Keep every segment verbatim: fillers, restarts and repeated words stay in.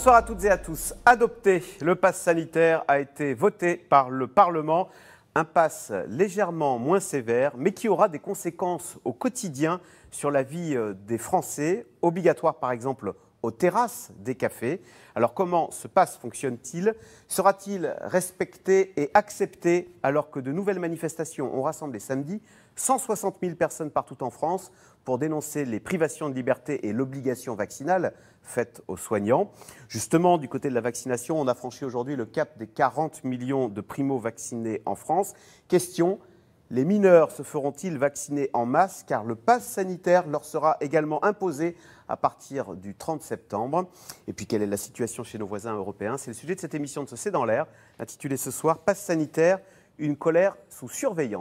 Bonsoir à toutes et à tous. Adopté, le pass sanitaire a été voté par le Parlement. Un pass légèrement moins sévère, mais qui aura des conséquences au quotidien sur la vie des Français. Obligatoire par exemple aux terrasses des cafés. Alors comment ce pass fonctionne-t-il? Sera-t-il respecté et accepté alors que de nouvelles manifestations ont rassemblé samedi cent soixante mille personnes partout en France pour dénoncer les privations de liberté et l'obligation vaccinale faite aux soignants. Justement, du côté de la vaccination, on a franchi aujourd'hui le cap des quarante millions de primo-vaccinés en France. Question, les mineurs se feront-ils vacciner en masse car le pass sanitaire leur sera également imposé à partir du trente septembre. Et puis, quelle est la situation chez nos voisins européens? C'est le sujet de cette émission de Ce C'est dans l'air, intitulée ce soir « Pass sanitaire, une colère sous surveillance ».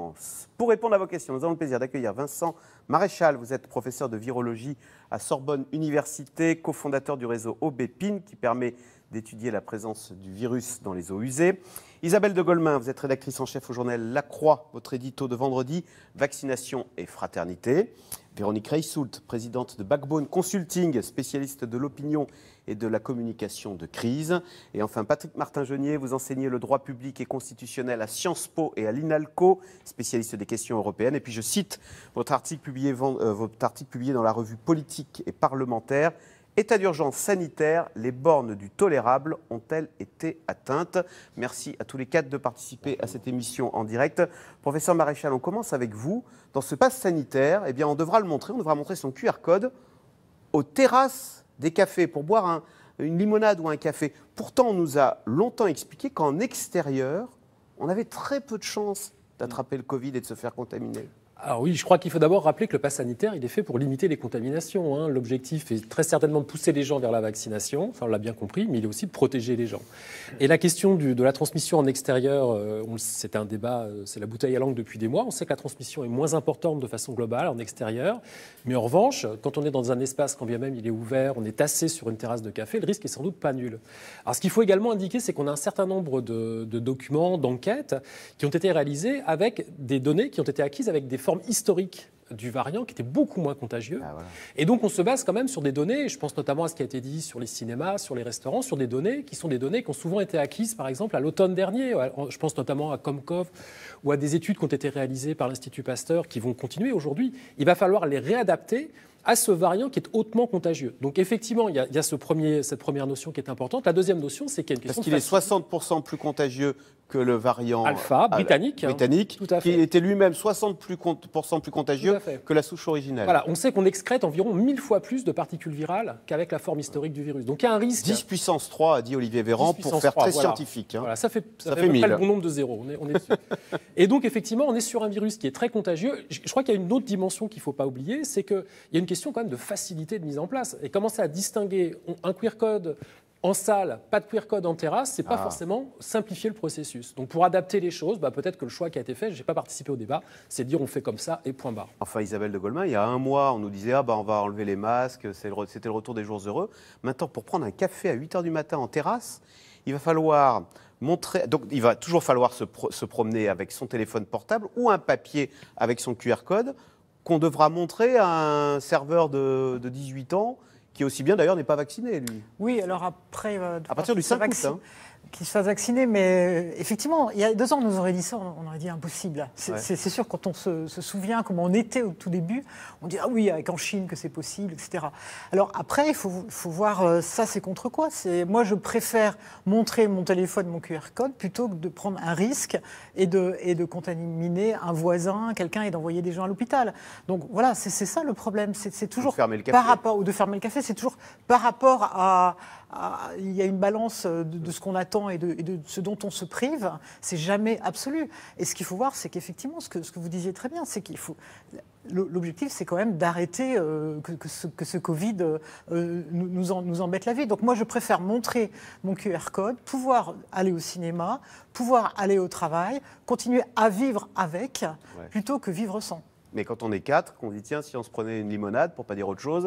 Pour répondre à vos questions, nous avons le plaisir d'accueillir Vincent Maréchal. Vous êtes professeur de virologie à Sorbonne Université, cofondateur du réseau Aubépine qui permet d'étudier la présence du virus dans les eaux usées. Isabelle de Golemin, vous êtes rédactrice en chef au journal La Croix, votre édito de vendredi, vaccination et fraternité. Véronique Reissoult, présidente de Backbone Consulting, spécialiste de l'opinion et de la communication de crise. Et enfin, Patrick Martin-Genier, vous enseignez le droit public et constitutionnel à Sciences Po et à l'INALCO, spécialiste des questions européennes. Et puis je cite votre article publié, euh, votre article publié dans la revue Politique et Parlementaire. État d'urgence sanitaire, les bornes du tolérable ont-elles été atteintes? Merci à tous les quatre de participer à cette émission en direct. Professeur Maréchal, on commence avec vous. Dans ce pass sanitaire, eh bien, on devra le montrer, on devra montrer son Q R code aux terrasses des cafés pour boire un, une limonade ou un café. Pourtant, on nous a longtemps expliqué qu'en extérieur, on avait très peu de chances d'attraper le Covid et de se faire contaminer. Alors oui, je crois qu'il faut d'abord rappeler que le pass sanitaire, il est fait pour limiter les contaminations. Hein. L'objectif est très certainement de pousser les gens vers la vaccination, ça on l'a bien compris, mais il est aussi de protéger les gens. Et la question du, de la transmission en extérieur, euh, c'est un débat, euh, c'est la bouteille à langue depuis des mois. On sait que la transmission est moins importante de façon globale en extérieur, mais en revanche, quand on est dans un espace, quand bien même il est ouvert, on est assis sur une terrasse de café, le risque est sans doute pas nul. Alors ce qu'il faut également indiquer, c'est qu'on a un certain nombre de, de documents, d'enquêtes qui ont été réalisés avec des données qui ont été acquises avec des formes historique du variant qui était beaucoup moins contagieux. Ah, voilà. Et donc on se base quand même sur des données, je pense notamment à ce qui a été dit sur les cinémas, sur les restaurants, sur des données qui sont des données qui ont souvent été acquises par exemple à l'automne dernier. Je pense notamment à Comcov ou à des études qui ont été réalisées par l'Institut Pasteur qui vont continuer aujourd'hui. Il va falloir les réadapter à ce variant qui est hautement contagieux. Donc effectivement, il y a, il y a ce premier, cette première notion qui est importante. La deuxième notion, c'est qu'il y a une question... Parce qu'il est soixante pour cent plus contagieux que le variant alpha, britannique, britannique hein, tout à fait. Qui était lui-même soixante pour cent plus contagieux que la souche originale. Voilà, on sait qu'on excrète environ mille fois plus de particules virales qu'avec la forme historique du virus. Donc il y a un risque... dix puissance trois, a dit Olivier Véran, pour faire trois, très voilà. scientifique. Hein. Voilà, ça fait, ça ça fait, fait à peu mille. près le bon nombre de zéros. On est, on est dessus. Et donc effectivement, on est sur un virus qui est très contagieux. Je, je crois qu'il y a une autre dimension qu'il ne faut pas oublier, c'est qu'il y a une question quand même de facilité de mise en place. Et commencer à distinguer un Q R code en salle, pas de Q R code en terrasse, c'est pas ah. forcément simplifier le processus. Donc pour adapter les choses, bah, peut-être que le choix qui a été fait, je n'ai pas participé au débat, c'est de dire on fait comme ça et point barre. Enfin Isabelle de Golemin, il y a un mois, on nous disait ah, bah, on va enlever les masques, c'était le retour des jours heureux. Maintenant, pour prendre un café à huit heures du matin en terrasse, il va falloir montrer, donc il va toujours falloir se, pro se promener avec son téléphone portable ou un papier avec son Q R code qu'on devra montrer à un serveur de, de dix-huit ans qui aussi bien d'ailleurs n'est pas vacciné, lui. Oui, alors après... Euh, à partir du cinq août, hein. Qu'il se fasse vacciner, mais effectivement, il y a deux ans, on nous aurait dit ça, on aurait dit impossible. C'est ouais. sûr, quand on se, se souvient comment on était au tout début, on dit ah oui, avec en Chine que c'est possible, et cetera. Alors après, il faut, faut voir euh, ça, c'est contre quoi? Moi, je préfère montrer mon téléphone, mon Q R code, plutôt que de prendre un risque et de, et de contaminer un voisin, quelqu'un, et d'envoyer des gens à l'hôpital. Donc voilà, c'est ça le problème. C'est toujours par rapport, ou de fermer le café, c'est toujours par rapport à... Ah, il y a une balance de, de ce qu'on attend et de, et de ce dont on se prive, c'est jamais absolu. Et ce qu'il faut voir, c'est qu'effectivement, ce que, ce que vous disiez très bien, c'est qu'il faut... L'objectif, c'est quand même d'arrêter euh, que, que, ce, que ce Covid euh, nous, nous, en, nous embête la vie. Donc moi, je préfère montrer mon Q R code, pouvoir aller au cinéma, pouvoir aller au travail, continuer à vivre avec, ouais. plutôt que vivre sans. Mais quand on est quatre, qu'on dit tiens, si on se prenait une limonade, pour pas dire autre chose,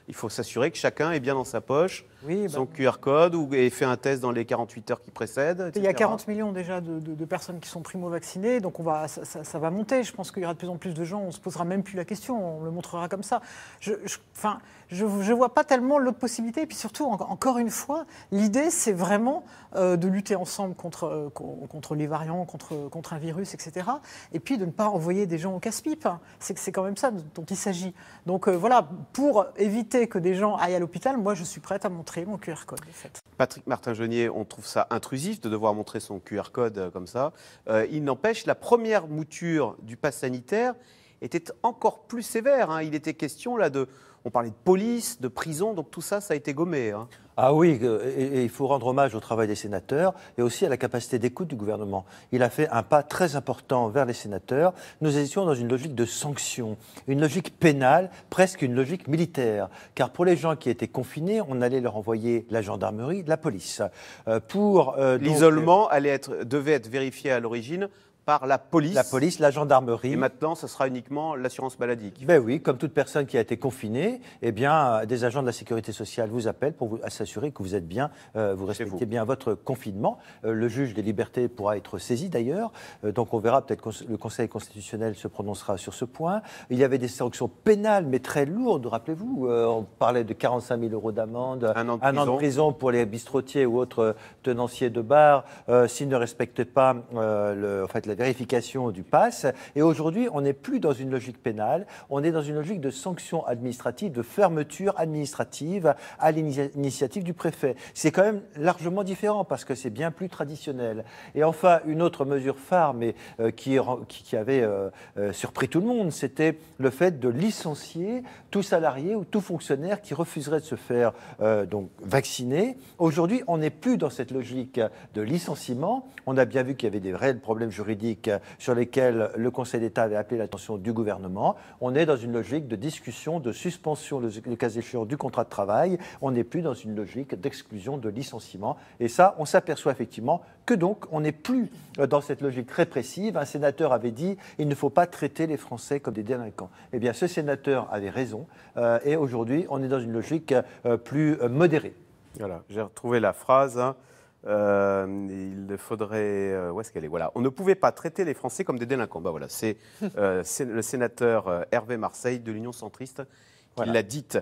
il faut s'assurer que chacun est bien dans sa poche oui, son bah, Q R code ou ait fait un test dans les quarante-huit heures qui précèdent, et cetera. Il y a quarante millions déjà de, de, de personnes qui sont primo-vaccinées, donc on va, ça, ça, ça va monter. Je pense qu'il y aura de plus en plus de gens, on ne se posera même plus la question, on le montrera comme ça. Je ne je, enfin, je, je vois pas tellement l'autre possibilité. Et puis surtout, en, encore une fois, l'idée, c'est vraiment euh, de lutter ensemble contre, euh, contre les variants, contre, contre un virus, et cetera. Et puis de ne pas envoyer des gens au casse-pipe. C'est, c'est quand même ça dont il s'agit. Donc euh, voilà, pour éviter que des gens aillent à l'hôpital, moi, je suis prête à montrer mon Q R code. En fait. Patrick Martin-Genier, on trouve ça intrusif de devoir montrer son Q R code euh, comme ça. Euh, il n'empêche, la première mouture du pass sanitaire était encore plus sévère. Hein. Il était question là de... On parlait de police, de prison, donc tout ça, ça a été gommé. Hein. Ah oui, et, et il faut rendre hommage au travail des sénateurs et aussi à la capacité d'écoute du gouvernement. Il a fait un pas très important vers les sénateurs. Nous étions dans une logique de sanction, une logique pénale, presque une logique militaire. Car pour les gens qui étaient confinés, on allait leur envoyer la gendarmerie, la police. Euh, pour euh, L'isolement donc, allait être, devait être vérifié à l'origine par la police. La police, la gendarmerie. Et maintenant, ce sera uniquement l'assurance maladie. Ben oui, comme toute personne qui a été confinée, eh bien, des agents de la sécurité sociale vous appellent pour vous s'assurer que vous êtes bien, euh, vous respectez vous. bien votre confinement. Euh, le juge des libertés pourra être saisi d'ailleurs. Euh, donc on verra, peut-être que le Conseil constitutionnel se prononcera sur ce point. Il y avait des sanctions pénales, mais très lourdes, rappelez-vous. Euh, on parlait de quarante-cinq mille euros d'amende, un an de, un prison. an de prison pour les bistrotiers ou autres tenanciers de bar euh, s'ils ne respectent pas euh, le, en fait, la vérification du pass. Et aujourd'hui, on n'est plus dans une logique pénale, on est dans une logique de sanction administrative, de fermeture administrative à l'initiative du préfet. C'est quand même largement différent parce que c'est bien plus traditionnel. Et enfin, une autre mesure phare, mais euh, qui, qui, qui avait euh, euh, surpris tout le monde, c'était le fait de licencier tout salarié ou tout fonctionnaire qui refuserait de se faire euh, donc, vacciner. Aujourd'hui, on n'est plus dans cette logique de licenciement. On a bien vu qu'il y avait des réels problèmes juridiques sur lesquels le Conseil d'État avait appelé l'attention du gouvernement. On est dans une logique de discussion, de suspension, le, le cas échéant, du contrat de travail. On n'est plus dans une logique d'exclusion, de licenciement. Et ça, on s'aperçoit effectivement que donc, on n'est plus dans cette logique répressive. Un sénateur avait dit « il ne faut pas traiter les Français comme des délinquants ». Eh bien, ce sénateur avait raison. Euh, et aujourd'hui, on est dans une logique euh, plus euh, modérée. Voilà, j'ai retrouvé la phrase. Hein. Euh, il faudrait... Euh, où est-ce qu'elle est ? Voilà. On ne pouvait pas traiter les Français comme des délinquants. Ben voilà, c'est, euh, c'est le sénateur euh, Hervé Marseille de l'Union centriste qui voilà. l'a dite.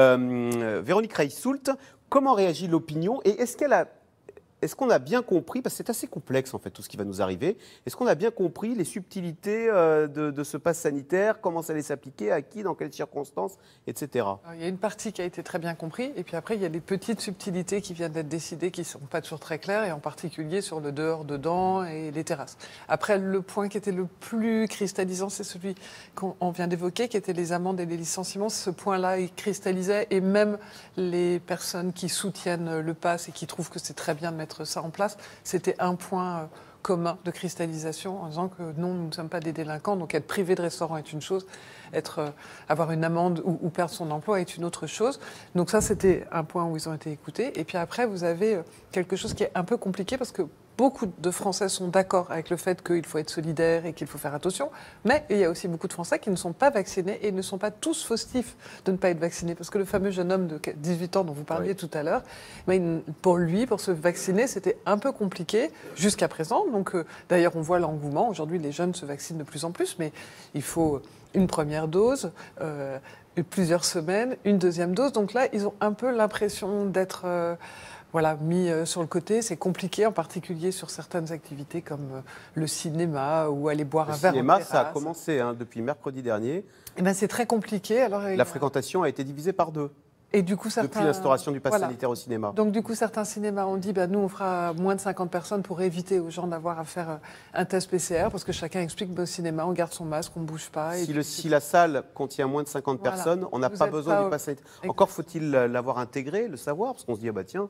Euh, Véronique Reiss-Soult, comment réagit l'opinion et est-ce qu'elle a... Est-ce qu'on a bien compris, parce que c'est assez complexe en fait tout ce qui va nous arriver, est-ce qu'on a bien compris les subtilités euh, de, de ce pass sanitaire, comment ça allait s'appliquer, à qui, dans quelles circonstances, et cetera. Alors, il y a une partie qui a été très bien comprise, et puis après il y a les petites subtilités qui viennent d'être décidées, qui ne sont pas toujours très claires, et en particulier sur le dehors-dedans et les terrasses. Après, le point qui était le plus cristallisant, c'est celui qu'on vient d'évoquer, qui était les amendes et les licenciements. Ce point-là, il cristallisait, et même les personnes qui soutiennent le pass et qui trouvent que c'est très bien de mettre ça en place, c'était un point commun de cristallisation en disant que non, nous ne sommes pas des délinquants, donc être privé de restaurant est une chose, être, avoir une amende ou, ou perdre son emploi est une autre chose. Donc ça, c'était un point où ils ont été écoutés. Et puis après, vous avez quelque chose qui est un peu compliqué parce que beaucoup de Français sont d'accord avec le fait qu'il faut être solidaire et qu'il faut faire attention, mais il y a aussi beaucoup de Français qui ne sont pas vaccinés et ne sont pas tous fautifs de ne pas être vaccinés. Parce que le fameux jeune homme de dix-huit ans dont vous parliez oui. tout à l'heure, pour lui, pour se vacciner, c'était un peu compliqué jusqu'à présent. Donc, euh, d'ailleurs, on voit l'engouement. Aujourd'hui, les jeunes se vaccinent de plus en plus, mais il faut une première dose, euh, plusieurs semaines, une deuxième dose. Donc là, ils ont un peu l'impression d'être... Euh, Voilà, mis sur le côté, c'est compliqué, en particulier sur certaines activités comme le cinéma ou aller boire le un verre en cinéma, terrasse. ça a commencé hein, depuis mercredi dernier. Eh ben, c'est très compliqué. Alors, la fréquentation a été divisée par deux. Et du coup, certains... Depuis l'instauration du pass voilà. sanitaire au cinéma. Donc du coup, certains cinémas ont dit, bah, nous, on fera moins de cinquante personnes pour éviter aux gens d'avoir à faire un test P C R, parce que chacun explique bah, au cinéma, on garde son masque, on ne bouge pas. Et si, le, si la salle contient moins de cinquante voilà. personnes, on n'a pas besoin pas... du pass sanitaire. Encore faut-il l'avoir intégré, le savoir, parce qu'on se dit, ah bah tiens,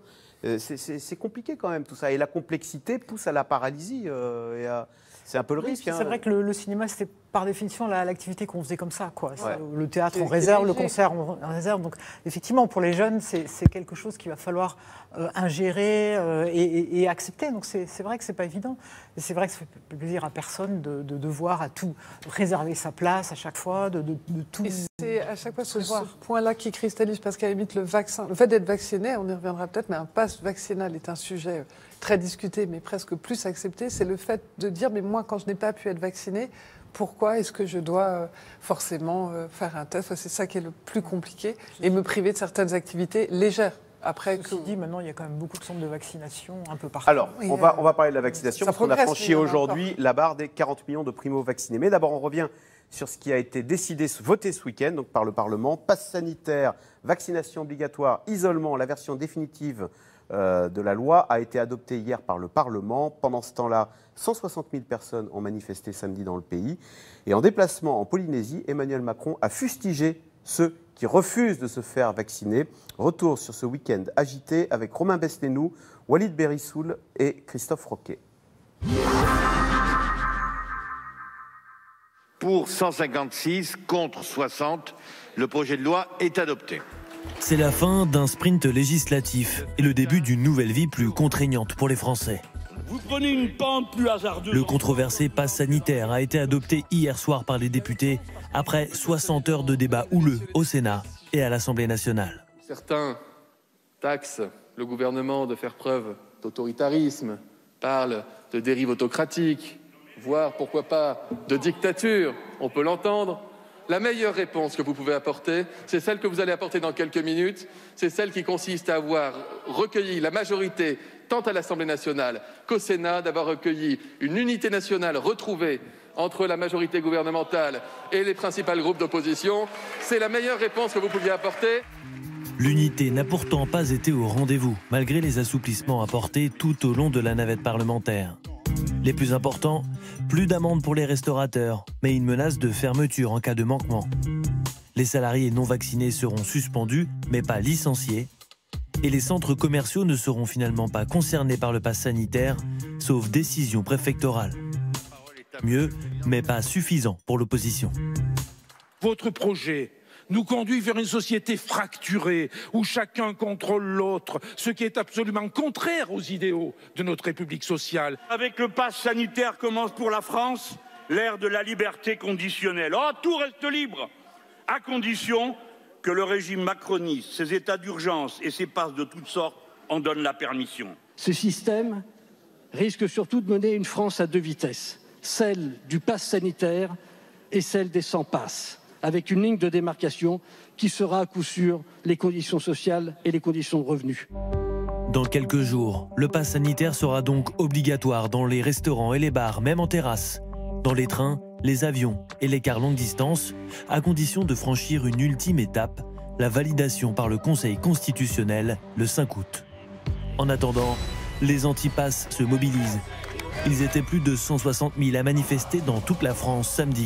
Euh, c'est compliqué quand même tout ça. Et la complexité pousse à la paralysie. Euh, et à... C'est un peu le oui, risque. C'est hein. vrai que le, le cinéma, c'était par définition l'activité qu'on faisait comme ça. Quoi. Ouais. Le théâtre en réserve, le concert en réserve. Donc effectivement, pour les jeunes, c'est quelque chose qu'il va falloir euh, ingérer euh, et, et, et accepter. Donc c'est vrai que c'est pas évident. Et c'est vrai que ça fait plaisir à personne de, de devoir à tout réserver sa place à chaque fois, de, de, de tout. Et c'est à chaque fois ce, ce point-là qui cristallise, parce qu'à la limite, le vaccin, le fait d'être vacciné, on y reviendra peut-être, mais un pass vaccinal est un sujet très discuté, mais presque plus accepté. C'est le fait de dire, mais moi, quand je n'ai pas pu être vacciné, pourquoi est-ce que je dois forcément faire un test? C'est ça qui est le plus compliqué, et me priver de certaines activités légères. Après, Ceci que... dit, maintenant, il y a quand même beaucoup de centres de vaccination un peu partout. Alors, oui, on, va, on va parler de la vaccination, parce qu'on a franchi aujourd'hui la barre des quarante millions de primo-vaccinés. Mais d'abord, on revient sur ce qui a été décidé, voté ce week-end donc par le Parlement. Passe sanitaire, vaccination obligatoire, isolement, la version définitive euh, de la loi a été adoptée hier par le Parlement. Pendant ce temps-là, cent soixante mille personnes ont manifesté samedi dans le pays. Et en déplacement en Polynésie, Emmanuel Macron a fustigé ceux qui refusent de se faire vacciner. Retour sur ce week-end agité avec Romain Besnénou, Walid Berissoul et Christophe Roquet. Pour cent cinquante-six, contre soixante, le projet de loi est adopté. C'est la fin d'un sprint législatif et le début d'une nouvelle vie plus contraignante pour les Français. Vous prenez une pente plus hasardeuse. Le controversé pass sanitaire a été adopté hier soir par les députés après soixante heures de débats houleux au Sénat et à l'Assemblée nationale. Certains taxent le gouvernement de faire preuve d'autoritarisme, parlent de dérive autocratique, voire, pourquoi pas, de dictature. On peut l'entendre. La meilleure réponse que vous pouvez apporter, c'est celle que vous allez apporter dans quelques minutes. C'est celle qui consiste à avoir recueilli la majorité, tant à l'Assemblée nationale qu'au Sénat, d'avoir recueilli une unité nationale retrouvée entre la majorité gouvernementale et les principaux groupes d'opposition. C'est la meilleure réponse que vous pouviez apporter. L'unité n'a pourtant pas été au rendez-vous, malgré les assouplissements apportés tout au long de la navette parlementaire. Les plus importants, plus d'amendes pour les restaurateurs, mais une menace de fermeture en cas de manquement. Les salariés non vaccinés seront suspendus, mais pas licenciés. Et les centres commerciaux ne seront finalement pas concernés par le pass sanitaire, sauf décision préfectorale. Mieux, mais pas suffisant pour l'opposition. Votre projet nous conduit vers une société fracturée, où chacun contrôle l'autre, ce qui est absolument contraire aux idéaux de notre République sociale. Avec le pass sanitaire commence pour la France l'ère de la liberté conditionnelle. Oh, tout reste libre, à condition que le régime macroniste, ses états d'urgence et ses passes de toutes sortes en donnent la permission. Ce système risque surtout de mener une France à deux vitesses, celle du pass sanitaire et celle des sans passes, avec une ligne de démarcation qui sera à coup sûr les conditions sociales et les conditions de revenus. Dans quelques jours, le pass sanitaire sera donc obligatoire dans les restaurants et les bars, même en terrasse, dans les trains, les avions et les cars longue distance, à condition de franchir une ultime étape, la validation par le Conseil constitutionnel le cinq août. En attendant, les antipasses se mobilisent. Ils étaient plus de cent soixante mille à manifester dans toute la France samedi.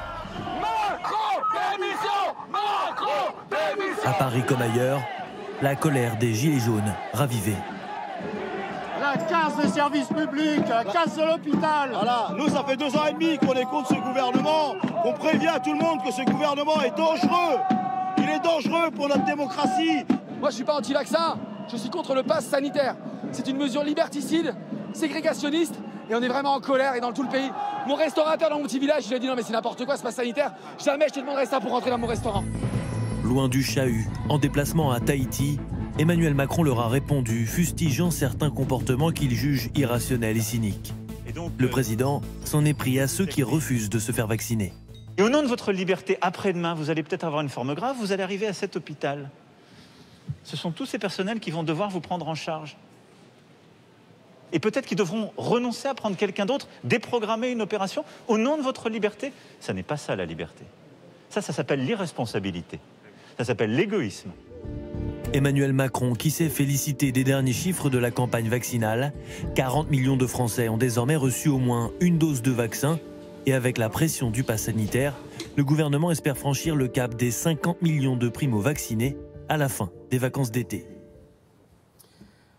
À Paris comme ailleurs, la colère des Gilets jaunes ravivée. La casse des services publics, la casse de l'hôpital. Voilà, nous ça fait deux ans et demi qu'on est contre ce gouvernement, qu'on prévient à tout le monde que ce gouvernement est dangereux. Il est dangereux pour notre démocratie. Moi je suis pas anti-vaccin, je suis contre le pass sanitaire. C'est une mesure liberticide, ségrégationniste, et on est vraiment en colère et dans tout le pays. Mon restaurateur dans mon petit village, il a dit non mais c'est n'importe quoi ce pass sanitaire, jamais je te demanderai ça pour rentrer dans mon restaurant. Loin du chahut, en déplacement à Tahiti, Emmanuel Macron leur a répondu, fustigeant certains comportements qu'il juge irrationnels et cyniques. Et donc, le président s'en est pris à ceux qui refusent de se faire vacciner. Et au nom de votre liberté, après-demain, vous allez peut-être avoir une forme grave, vous allez arriver à cet hôpital. Ce sont tous ces personnels qui vont devoir vous prendre en charge. Et peut-être qu'ils devront renoncer à prendre quelqu'un d'autre, déprogrammer une opération au nom de votre liberté. Ça n'est pas ça la liberté. Ça, ça s'appelle l'irresponsabilité. Ça s'appelle l'égoïsme. Emmanuel Macron, qui s'est félicité des derniers chiffres de la campagne vaccinale, quarante millions de Français ont désormais reçu au moins une dose de vaccin. Et avec la pression du pass sanitaire, le gouvernement espère franchir le cap des cinquante millions de primo-vaccinés à la fin des vacances d'été.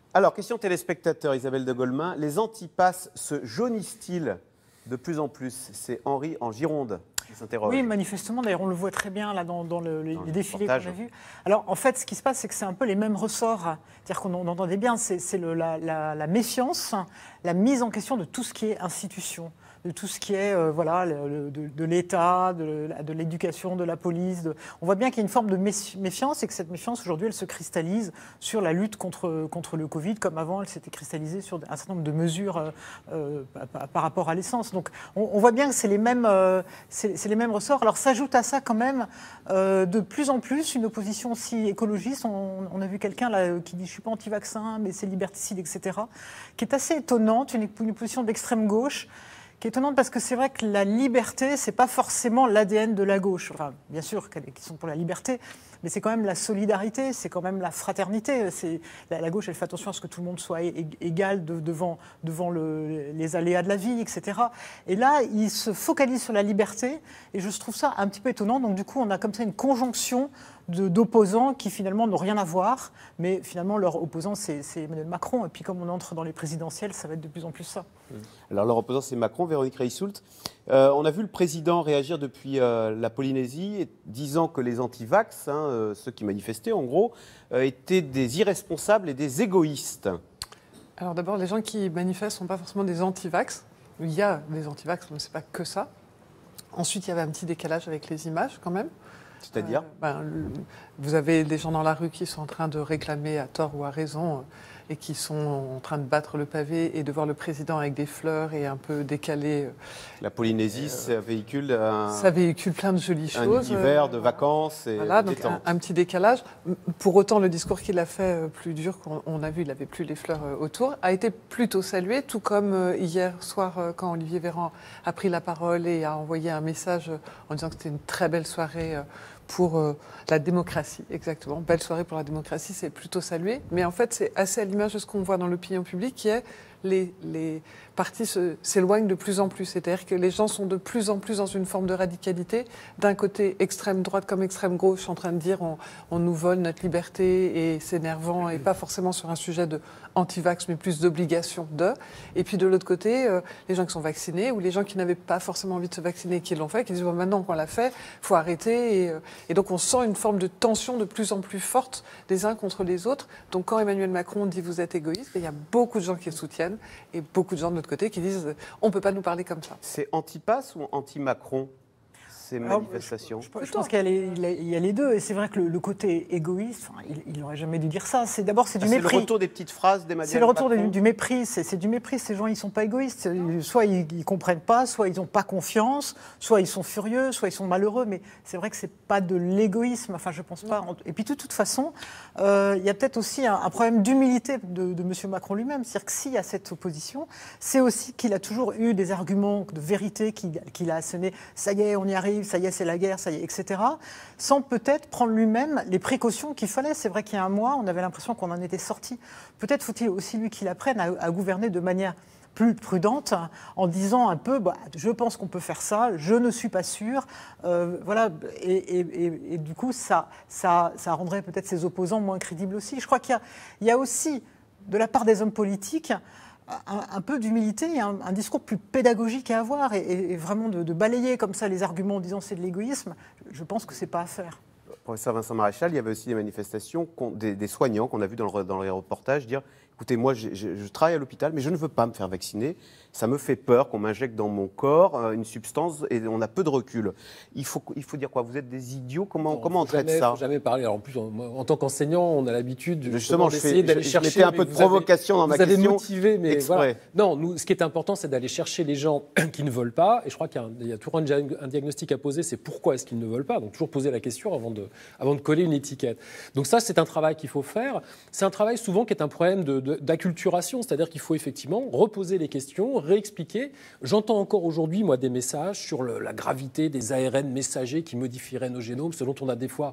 Alors, question téléspectateur, Isabelle de Golemin. Les antipasses se jaunissent-ils de plus en plus? C'est Henri en Gironde qui s'interroge. Oui, manifestement, d'ailleurs, on le voit très bien là, dans, dans, le, les, dans les défilés qu'on a vus. Alors, en fait, ce qui se passe, c'est que c'est un peu les mêmes ressorts. C'est-à-dire qu'on on entendait bien, c'est la, la, la méfiance, la mise en question de tout ce qui est institution, de tout ce qui est euh, voilà, le, de, de l'État, de, de l'éducation, de la police. De... On voit bien qu'il y a une forme de méfiance et que cette méfiance, aujourd'hui, elle se cristallise sur la lutte contre, contre le Covid, comme avant, elle s'était cristallisée sur un certain nombre de mesures euh, euh, par, par rapport à l'essence. Donc, on, on voit bien que c'est les mêmes, euh, c'est, c'est les mêmes ressorts. Alors, s'ajoute à ça quand même euh, de plus en plus une opposition aussi écologiste. On, on a vu quelqu'un là qui dit « je ne suis pas anti-vaccin, mais c'est liberticide, et cetera » qui est assez étonnante, une, une opposition d'extrême gauche, qui est étonnante parce que c'est vrai que la liberté, ce n'est pas forcément l'A D N de la gauche. Enfin, bien sûr qu'ils sont pour la liberté, mais c'est quand même la solidarité, c'est quand même la fraternité. La, la gauche, elle fait attention à ce que tout le monde soit é, égal de, devant, devant le, les aléas de la vie, et cetera. Et là, ils se focalisent sur la liberté, et je trouve ça un petit peu étonnant. Donc du coup, on a comme ça une conjonction d'opposants qui finalement n'ont rien à voir, mais finalement leur opposant c'est Emmanuel Macron, et puis comme on entre dans les présidentielles, ça va être de plus en plus ça. Alors leur opposant c'est Macron, Véronique Reissoult. Euh, on a vu le président réagir depuis euh, la Polynésie, disant que les anti-vax, hein, euh, ceux qui manifestaient en gros, euh, étaient des irresponsables et des égoïstes. Alors d'abord, les gens qui manifestent ne sont pas forcément des anti-vax. Il y a des anti-vax, mais ce n'est pas que ça. Ensuite, il y avait un petit décalage avec les images quand même. C'est-à-dire euh, ben, vous avez des gens dans la rue qui sont en train de réclamer à tort ou à raison euh, et qui sont en train de battre le pavé et de voir le président avec des fleurs et un peu décalé. Euh, la Polynésie, euh, ça véhicule un, ça véhicule plein de jolies un choses. Un hiver de vacances et voilà, de donc détente. Un, un petit décalage. Pour autant, le discours qu'il a fait euh, plus dur, qu'on a vu, il n'avait plus les fleurs euh, autour, a été plutôt salué, tout comme euh, hier soir euh, quand Olivier Véran a pris la parole et a envoyé un message euh, en disant que c'était une très belle soirée euh, pour euh, la démocratie, exactement. Belle soirée pour la démocratie, c'est plutôt salué. Mais en fait, c'est assez à l'image de ce qu'on voit dans l'opinion publique, qui est les, les partis s'éloignent de plus en plus. C'est-à-dire que les gens sont de plus en plus dans une forme de radicalité. D'un côté, extrême droite comme extrême gauche, en train de dire on, on nous vole notre liberté et c'est énervant, et pas forcément sur un sujet de anti-vax, mais plus d'obligation de. Et puis de l'autre côté, euh, les gens qui sont vaccinés ou les gens qui n'avaient pas forcément envie de se vacciner et qui l'ont fait, qui disent bon, maintenant qu'on l'a fait, il faut arrêter. Et, euh, et donc on sent une forme de tension de plus en plus forte des uns contre les autres. Donc quand Emmanuel Macron dit vous êtes égoïste, il y a beaucoup de gens qui le soutiennent et beaucoup de gens de l'autre côté qui disent on ne peut pas nous parler comme ça. C'est anti-pass ou anti-Macron, ces manifestations? Je, je, je pense qu'il y, y a les deux, et c'est vrai que le, le côté égoïste, enfin, il n'aurait jamais dû dire ça. C'est d'abord c'est du ah, mépris. C'est le retour des petites phrases d'Emmanuel Macron. C'est le retour du, du mépris. C'est du mépris. Ces gens, ils sont pas égoïstes. Soit ils, ils comprennent pas, soit ils n'ont pas confiance, soit ils sont furieux, soit ils sont malheureux. Mais c'est vrai que c'est pas de l'égoïsme. Enfin, je pense pas. Et puis de toute façon, euh, il y a peut-être aussi un, un problème d'humilité de, de M. Macron lui-même. C'est-à-dire que s'il y a cette opposition, c'est aussi qu'il a toujours eu des arguments de vérité qu'il qu'il a assénés. Ça y est, on y arrive. Ça y est, c'est la guerre, ça y est, et cetera, sans peut-être prendre lui-même les précautions qu'il fallait. C'est vrai qu'il y a un mois, on avait l'impression qu'on en était sorti. Peut-être faut-il aussi lui qu'il apprenne à, à gouverner de manière plus prudente, en disant un peu, bah, je pense qu'on peut faire ça, je ne suis pas sûr, euh, voilà, et, et, et, et du coup, ça, ça, ça rendrait peut-être ses opposants moins crédibles aussi. Je crois qu'il y, y a aussi, de la part des hommes politiques, Un, un peu d'humilité et un, un discours plus pédagogique à avoir, et, et vraiment de, de balayer comme ça les arguments en disant c'est de l'égoïsme, je pense que c'est pas à faire. Professeur Vincent Maréchal, il y avait aussi des manifestations, des, des soignants qu'on a vu dans le, dans le reportage dire écoutez, moi je, je, je travaille à l'hôpital, mais je ne veux pas me faire vacciner. Ça me fait peur qu'on m'injecte dans mon corps euh, une substance et on a peu de recul. Il faut, il faut dire quoi? Vous êtes des idiots? Comment, non, comment on traite jamais, ça? Il ne faut jamais parler. Alors en plus, en, en tant qu'enseignant, on a l'habitude justement d'essayer d'aller chercher. Je mettais un peu de provocation avez, dans ma vous question. Vous avez motivé, mais exprès. Voilà. Non, nous, ce qui est important, c'est d'aller chercher les gens qui ne veulent pas. Et je crois qu'il y, y a toujours un, un diagnostic à poser, c'est pourquoi est-ce qu'ils ne veulent pas. Donc toujours poser la question avant de, avant de coller une étiquette. Donc ça, c'est un travail qu'il faut faire. C'est un travail souvent qui est un problème d'acculturation, c'est-à-dire qu'il faut effectivement reposer les questions, réexpliquer. J'entends encore aujourd'hui, moi, des messages sur le, la gravité des A R N messagers qui modifieraient nos génomes, ce dont on a des fois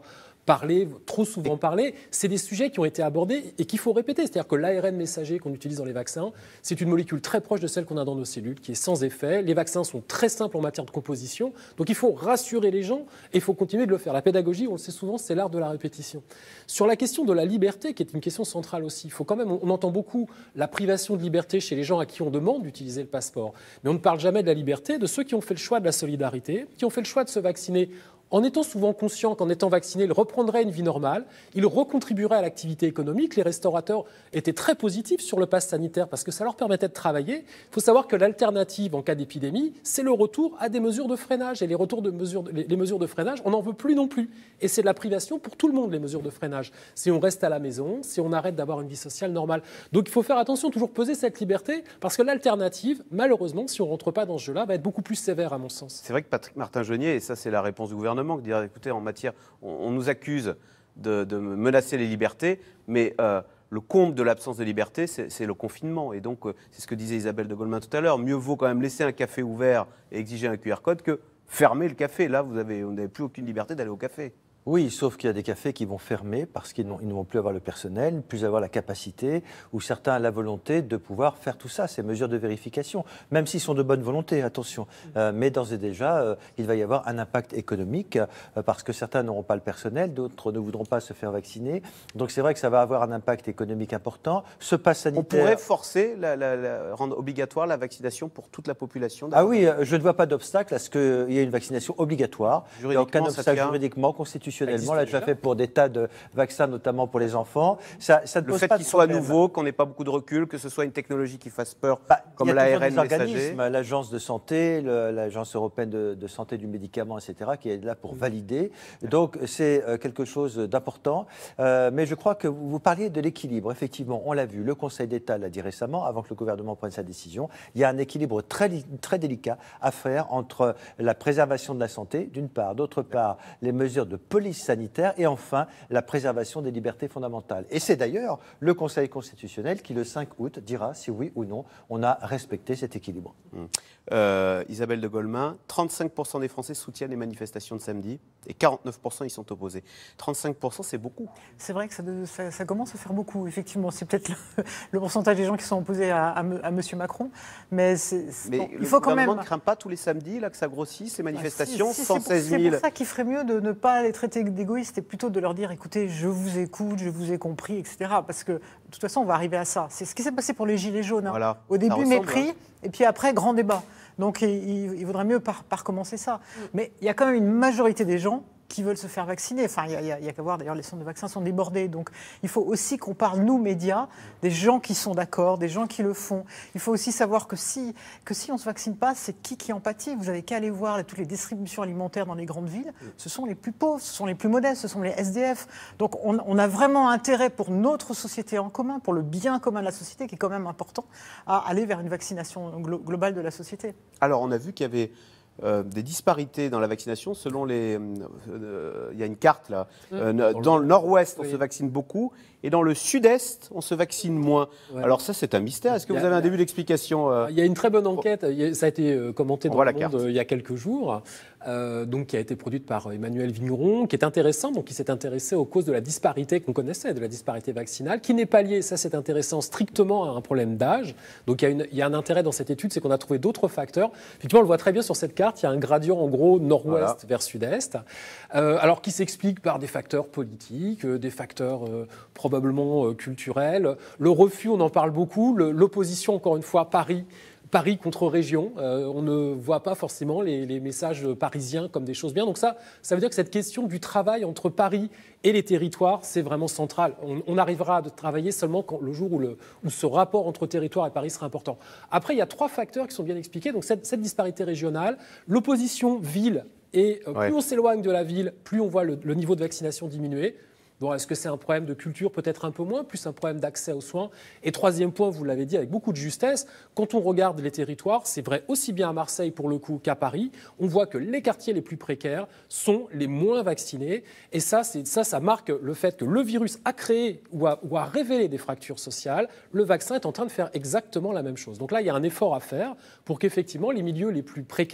parlé, trop souvent parlé, c'est des sujets qui ont été abordés et qu'il faut répéter. C'est-à-dire que l'A R N messager qu'on utilise dans les vaccins, c'est une molécule très proche de celle qu'on a dans nos cellules, qui est sans effet. Les vaccins sont très simples en matière de composition. Donc il faut rassurer les gens et il faut continuer de le faire. La pédagogie, on le sait souvent, c'est l'art de la répétition. Sur la question de la liberté, qui est une question centrale aussi, il faut quand même, on entend beaucoup la privation de liberté chez les gens à qui on demande d'utiliser le passeport. Mais on ne parle jamais de la liberté de ceux qui ont fait le choix de la solidarité, qui ont fait le choix de se vacciner en étant souvent conscients qu'en étant vaccinés, ils reprendraient une vie normale, ils recontribueraient à l'activité économique. Les restaurateurs étaient très positifs sur le pass sanitaire parce que ça leur permettait de travailler. Il faut savoir que l'alternative en cas d'épidémie, c'est le retour à des mesures de freinage. Et les, retours de mesures de, les, les mesures de freinage, on n'en veut plus non plus. Et c'est de la privation pour tout le monde, les mesures de freinage. Si on reste à la maison, si on arrête d'avoir une vie sociale normale. Donc il faut faire attention, toujours peser cette liberté, parce que l'alternative, malheureusement, si on ne rentre pas dans ce jeu-là, va être beaucoup plus sévère à mon sens. C'est vrai que Patrick Martin-Genier, et ça c'est la réponse du gouvernement, de dire, écoutez, en matière, on, on nous accuse de, de menacer les libertés, mais euh, le comble de l'absence de liberté, c'est le confinement. Et donc, euh, c'est ce que disait Isabelle de Golemin tout à l'heure, mieux vaut quand même laisser un café ouvert et exiger un Q R code que fermer le café. Là, vous avez, vous n'avez plus aucune liberté d'aller au café. Oui, sauf qu'il y a des cafés qui vont fermer parce qu'ils ne vont plus avoir le personnel, plus avoir la capacité, ou certains ont la volonté de pouvoir faire tout ça, ces mesures de vérification, même s'ils sont de bonne volonté, attention. Euh, mais d'ores et déjà, euh, il va y avoir un impact économique euh, parce que certains n'auront pas le personnel, d'autres ne voudront pas se faire vacciner. Donc c'est vrai que ça va avoir un impact économique important. Ce pass sanitaire... On pourrait forcer, la, la, la, rendre obligatoire la vaccination pour toute la population. Ah oui, euh, je ne vois pas d'obstacle à ce qu'il y ait une vaccination obligatoire. Il n'y a aucun obstacle juridiquement, constitutionnellement. On l'a déjà fait pour des tas de vaccins, notamment pour les enfants. Ça, ça ne le pose fait pas qu'il de soit problème. nouveau, qu'on n'ait pas beaucoup de recul, que ce soit une technologie qui fasse peur, bah, comme l'A R N messager. L'Agence de santé, l'Agence européenne de, de santé du médicament, et cetera, qui est là pour valider. Donc c'est euh, quelque chose d'important. Euh, mais je crois que vous, vous parliez de l'équilibre. Effectivement, on l'a vu, le Conseil d'État l'a dit récemment, avant que le gouvernement prenne sa décision. Il y a un équilibre très, très délicat à faire entre la préservation de la santé, d'une part, d'autre part, les mesures de police sanitaire et enfin la préservation des libertés fondamentales. Et c'est d'ailleurs le Conseil constitutionnel qui, le cinq août, dira si oui ou non on a respecté cet équilibre. Mmh. Euh, Isabelle de Golemin, trente-cinq pour cent des Français soutiennent les manifestations de samedi et quarante-neuf pour cent y sont opposés. trente-cinq pour cent, c'est beaucoup. C'est vrai que ça, ça, ça commence à faire beaucoup, effectivement. C'est peut-être le, le pourcentage des gens qui sont opposés à, à, à M. Macron. Mais, mais bon, le il faut quand même... gouvernement ne craint pas tous les samedis là, que ça grossisse, ces manifestations, ah, si, si, cent seize mille. C'est pour ça qu'il ferait mieux de ne pas les traiter d'égoïstes et plutôt de leur dire, écoutez, je vous écoute, je vous ai compris, et cetera. Parce que, de toute façon, on va arriver à ça. C'est ce qui s'est passé pour les Gilets jaunes. Hein. Voilà. Au début, ressemble, mépris, hein. Et puis après, grand débat. Donc, il, il vaudrait mieux pas, pas recommencer ça. Mais il y a quand même une majorité des gens qui veulent se faire vacciner. Enfin, il n'y a, a, a qu'à voir, d'ailleurs, les centres de vaccins sont débordés. Donc, il faut aussi qu'on parle, nous, médias, des gens qui sont d'accord, des gens qui le font. Il faut aussi savoir que si, que si on ne se vaccine pas, c'est qui qui en pâtit. Vous n'avez qu'à aller voir toutes les distributions alimentaires dans les grandes villes. Ce sont les plus pauvres, ce sont les plus modestes, ce sont les S D F. Donc, on, on a vraiment intérêt pour notre société en commun, pour le bien commun de la société, qui est quand même important, à aller vers une vaccination glo- globale de la société. Alors, on a vu qu'il y avait... Euh, des disparités dans la vaccination selon les... Il euh, euh, y a une carte là. Euh, dans, dans le nord-ouest, on oui. se vaccine beaucoup et dans le sud-est, on se vaccine moins. Ouais. Alors ça, c'est un mystère. Est-ce que a, vous avez un début d'explication euh... Il y a une très bonne enquête. Ça a été commenté dans le monde carte. il y a quelques jours, euh, donc, qui a été produite par Emmanuel Vigneron, qui est intéressant, donc qui s'est intéressé aux causes de la disparité qu'on connaissait, de la disparité vaccinale, qui n'est pas liée, ça c'est intéressant, strictement à un problème d'âge. Donc il y, a une, il y a un intérêt dans cette étude, c'est qu'on a trouvé d'autres facteurs. Effectivement, on le voit très bien sur cette carte. Il y a un gradient en gros nord-ouest voilà. vers sud-est, euh, alors qui s'explique par des facteurs politiques, euh, des facteurs euh, probablement euh, culturels. Le refus, on en parle beaucoup. Le, l'opposition, encore une fois, Paris. Paris contre région, euh, on ne voit pas forcément les, les messages parisiens comme des choses bien. Donc ça, ça veut dire que cette question du travail entre Paris et les territoires, c'est vraiment central. On, on arrivera à travailler seulement quand, le jour où, le, où ce rapport entre territoire et Paris sera important. Après, il y a trois facteurs qui sont bien expliqués. Donc cette, cette disparité régionale, l'opposition ville, et euh, ouais. plus on s'éloigne de la ville, plus on voit le, le niveau de vaccination diminuer. Bon, est-ce que c'est un problème de culture? Peut-être un peu moins, plus un problème d'accès aux soins. Et troisième point, vous l'avez dit avec beaucoup de justesse, quand on regarde les territoires, c'est vrai aussi bien à Marseille pour le coup qu'à Paris, on voit que les quartiers les plus précaires sont les moins vaccinés. Et ça, c'est, ça, ça marque le fait que le virus a créé ou a, ou a révélé des fractures sociales. Le vaccin est en train de faire exactement la même chose. Donc là, il y a un effort à faire pour qu'effectivement les milieux les plus précaires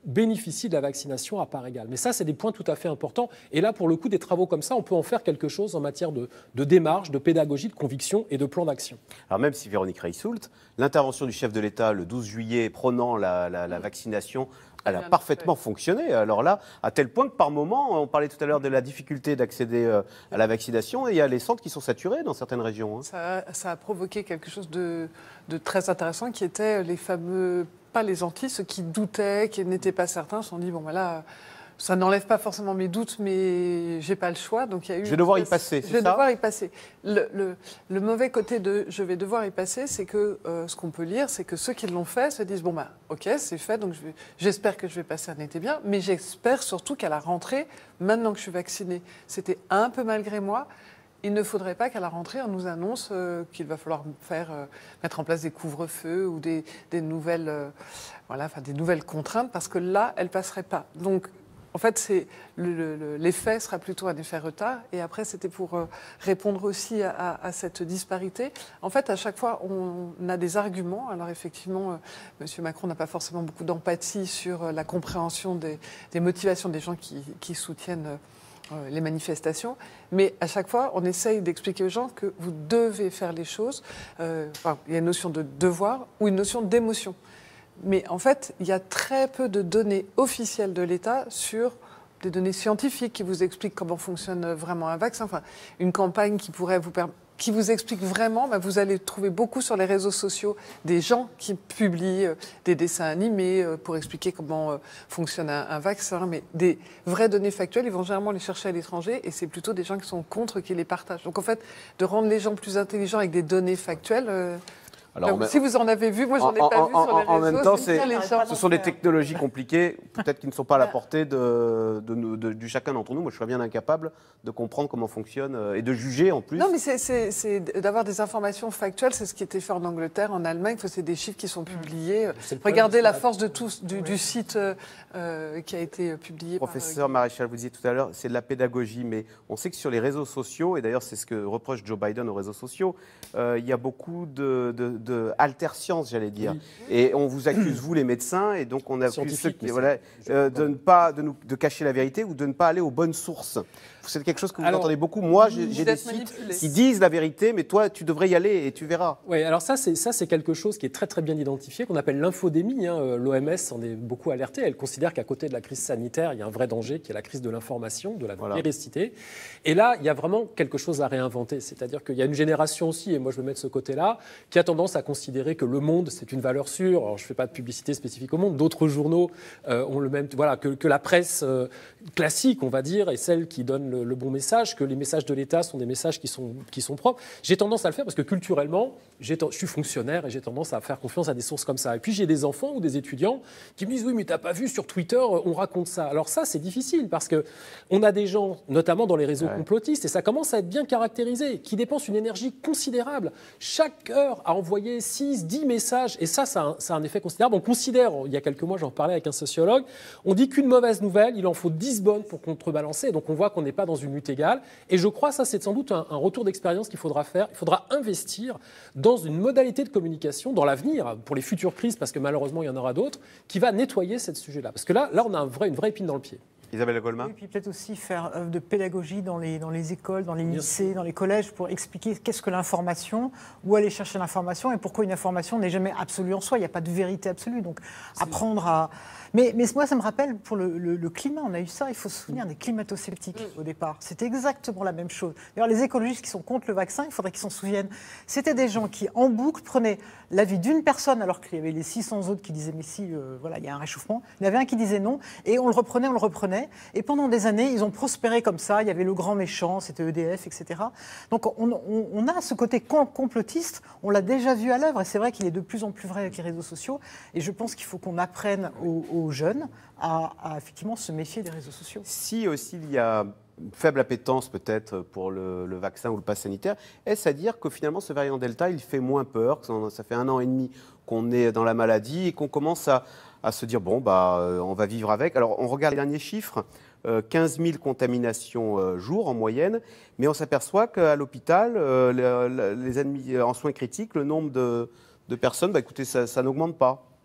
bénéficient de la vaccination à part égale. Mais ça, c'est des points tout à fait importants. Et là, pour le coup, des travaux comme ça, on peut en faire quelque chose en matière de, de démarche, de pédagogie, de conviction et de plan d'action. Alors même si Véronique Reissoult, l'intervention du chef de l'État le douze juillet prônant la, la, la vaccination, elle a parfaitement fonctionné. Alors là, à tel point que par moment, on parlait tout à l'heure de la difficulté d'accéder euh, à la vaccination, et il y a les centres qui sont saturés dans certaines régions. Hein. Ça, ça a provoqué quelque chose de, de très intéressant qui était les fameux, pas les antis, ceux qui doutaient, qui n'étaient pas certains, se sont dit, bon voilà, ça n'enlève pas forcément mes doutes, mais j'ai pas le choix. Donc il y a eu. Je vais devoir y passer. Je vais devoir y passer. Le, le, le mauvais côté de je vais devoir y passer, c'est que euh, ce qu'on peut lire, c'est que ceux qui l'ont fait se disent bon bah ok c'est fait, donc je vais, j'espère que je vais passer un été bien, mais j'espère surtout qu'à la rentrée, maintenant que je suis vaccinée, c'était un peu malgré moi. Il ne faudrait pas qu'à la rentrée, on nous annonce euh, qu'il va falloir faire, euh, mettre en place des couvre-feux ou des, des, nouvelles, euh, voilà, enfin, des nouvelles contraintes, parce que là, elles ne passeraient pas. Donc, en fait, c'est le, le, l'effet sera plutôt un effet retard. Et après, c'était pour euh, répondre aussi à, à, à cette disparité. En fait, à chaque fois, on a des arguments. Alors, effectivement, euh, M. Macron n'a pas forcément beaucoup d'empathie sur euh, la compréhension des, des motivations des gens qui, qui soutiennent euh, les manifestations. Mais à chaque fois, on essaye d'expliquer aux gens que vous devez faire les choses. Euh, enfin, il y a une notion de devoir ou une notion d'émotion. Mais en fait, il y a très peu de données officielles de l'État sur des données scientifiques qui vous expliquent comment fonctionne vraiment un vaccin. Enfin, une campagne qui pourrait vous permettre, qui vous explique vraiment, bah, vous allez trouver beaucoup sur les réseaux sociaux des gens qui publient euh, des dessins animés euh, pour expliquer comment euh, fonctionne un, un vaccin. Mais des vraies données factuelles, ils vont généralement les chercher à l'étranger et c'est plutôt des gens qui sont contre qui les partagent. Donc en fait, de rendre les gens plus intelligents avec des données factuelles... Euh, Alors, donc, si vous en avez vu, moi j'en ai en, pas en, vu sur les réseaux. En même temps, c'est, gens ce sont des technologies compliquées, peut-être qui ne sont pas à la portée de, de, de, de, du chacun d'entre nous. Moi, je serais bien incapable de comprendre comment fonctionne euh, et de juger en plus. Non, mais c'est, c'est, c'est d'avoir des informations factuelles. C'est ce qui était fait en Angleterre, en Allemagne. C'est des chiffres qui sont publiés. Regardez la force de tout, du, oui. du site euh, qui a été publié. Professeur par... Maréchal, vous disiez tout à l'heure, c'est de la pédagogie, mais on sait que sur les réseaux sociaux, et d'ailleurs c'est ce que reproche Joe Biden aux réseaux sociaux, euh, il y a beaucoup de, de, de alter-science, j'allais dire. Oui. Et on vous accuse, vous les médecins, et donc on accuse ceux qui, voilà, euh, de ne pas de, nous, de cacher la vérité ou de ne pas aller aux bonnes sources. C'est quelque chose que vous alors, entendez beaucoup. Moi, j'ai, j'ai des sites qui disent la vérité, mais toi, tu devrais y aller et tu verras. Oui, alors ça, c'est, ça, c'est quelque chose qui est très, très bien identifié, qu'on appelle l'infodémie. Hein. L'O M S en est beaucoup alertée. Elle considère qu'à côté de la crise sanitaire, il y a un vrai danger, qui est la crise de l'information, de la voilà. véracité. Et là, il y a vraiment quelque chose à réinventer. C'est-à-dire qu'il y a une génération aussi, et moi, je veux mettre ce côté-là, qui a tendance à considérer que le Monde, c'est une valeur sûre. Alors, je ne fais pas de publicité spécifique au Monde. D'autres journaux euh, ont le même... Voilà, que, que la presse euh, classique, on va dire, est celle qui donne le, le bon message, que les messages de l'État sont des messages qui sont, qui sont propres. J'ai tendance à le faire parce que culturellement, j'ai, je suis fonctionnaire et j'ai tendance à faire confiance à des sources comme ça. Et puis j'ai des enfants ou des étudiants qui me disent « Oui, mais t'as pas vu sur Twitter, on raconte ça ». Alors ça, c'est difficile parce qu'on a des gens, notamment dans les réseaux ouais. complotistes, et ça commence à être bien caractérisé, qui dépensent une énergie considérable. Chaque heure à envoyer six, dix messages, et ça, ça a, un, ça a un effet considérable. On considère, il y a quelques mois, j'en parlais avec un sociologue, on dit qu'une mauvaise nouvelle, il en faut dix bonnes pour contrebalancer. Donc on voit qu'on n'est pas dans une lutte égale. Et je crois, ça, c'est sans doute un, un retour d'expérience qu'il faudra faire. Il faudra investir dans une modalité de communication, dans l'avenir, pour les futures crises, parce que malheureusement, il y en aura d'autres, qui va nettoyer ce sujet-là. Parce que là, là on a un vrai, une vraie épine dans le pied. Isabelle Goldman. Et puis peut-être aussi faire œuvre de pédagogie dans les, dans les écoles, dans les lycées, dans les collèges, pour expliquer qu'est-ce que l'information, où aller chercher l'information et pourquoi une information n'est jamais absolue en soi. Il n'y a pas de vérité absolue. Donc c'est apprendre à... Mais, mais moi, ça me rappelle, pour le, le, le climat, on a eu ça, il faut se souvenir des climato-sceptiques mmh. au départ. C'était exactement la même chose. D'ailleurs, les écologistes qui sont contre le vaccin, il faudrait qu'ils s'en souviennent. C'était des gens qui, en boucle, prenaient l'avis d'une personne, alors qu'il y avait les six cents autres qui disaient « mais si, euh, voilà, il y a un réchauffement ». Il y en avait un qui disait non, et on le reprenait, on le reprenait. Et pendant des années, ils ont prospéré comme ça. Il y avait le grand méchant, c'était E D F, et cetera. Donc, on, on, on a ce côté complotiste, on l'a déjà vu à l'œuvre, et c'est vrai qu'il est de plus en plus vrai avec les réseaux sociaux. Et je pense qu'il faut qu'on apprenne aux, aux jeunes à, à effectivement se méfier des réseaux sociaux. Si aussi il y a une faible appétence peut-être pour le, le vaccin ou le pass sanitaire, est-ce à dire que finalement ce variant Delta, il fait moins peur, que ça fait un an et demi qu'on est dans la maladie et qu'on commence à, à se dire bon, bah, euh, on va vivre avec. Alors on regarde les derniers chiffres, euh, quinze mille contaminations euh, jour en moyenne, mais on s'aperçoit qu'à l'hôpital, euh, les, les admis en soins critiques, le nombre de, de personnes, bah, écoutez, ça, ça n'augmente pas.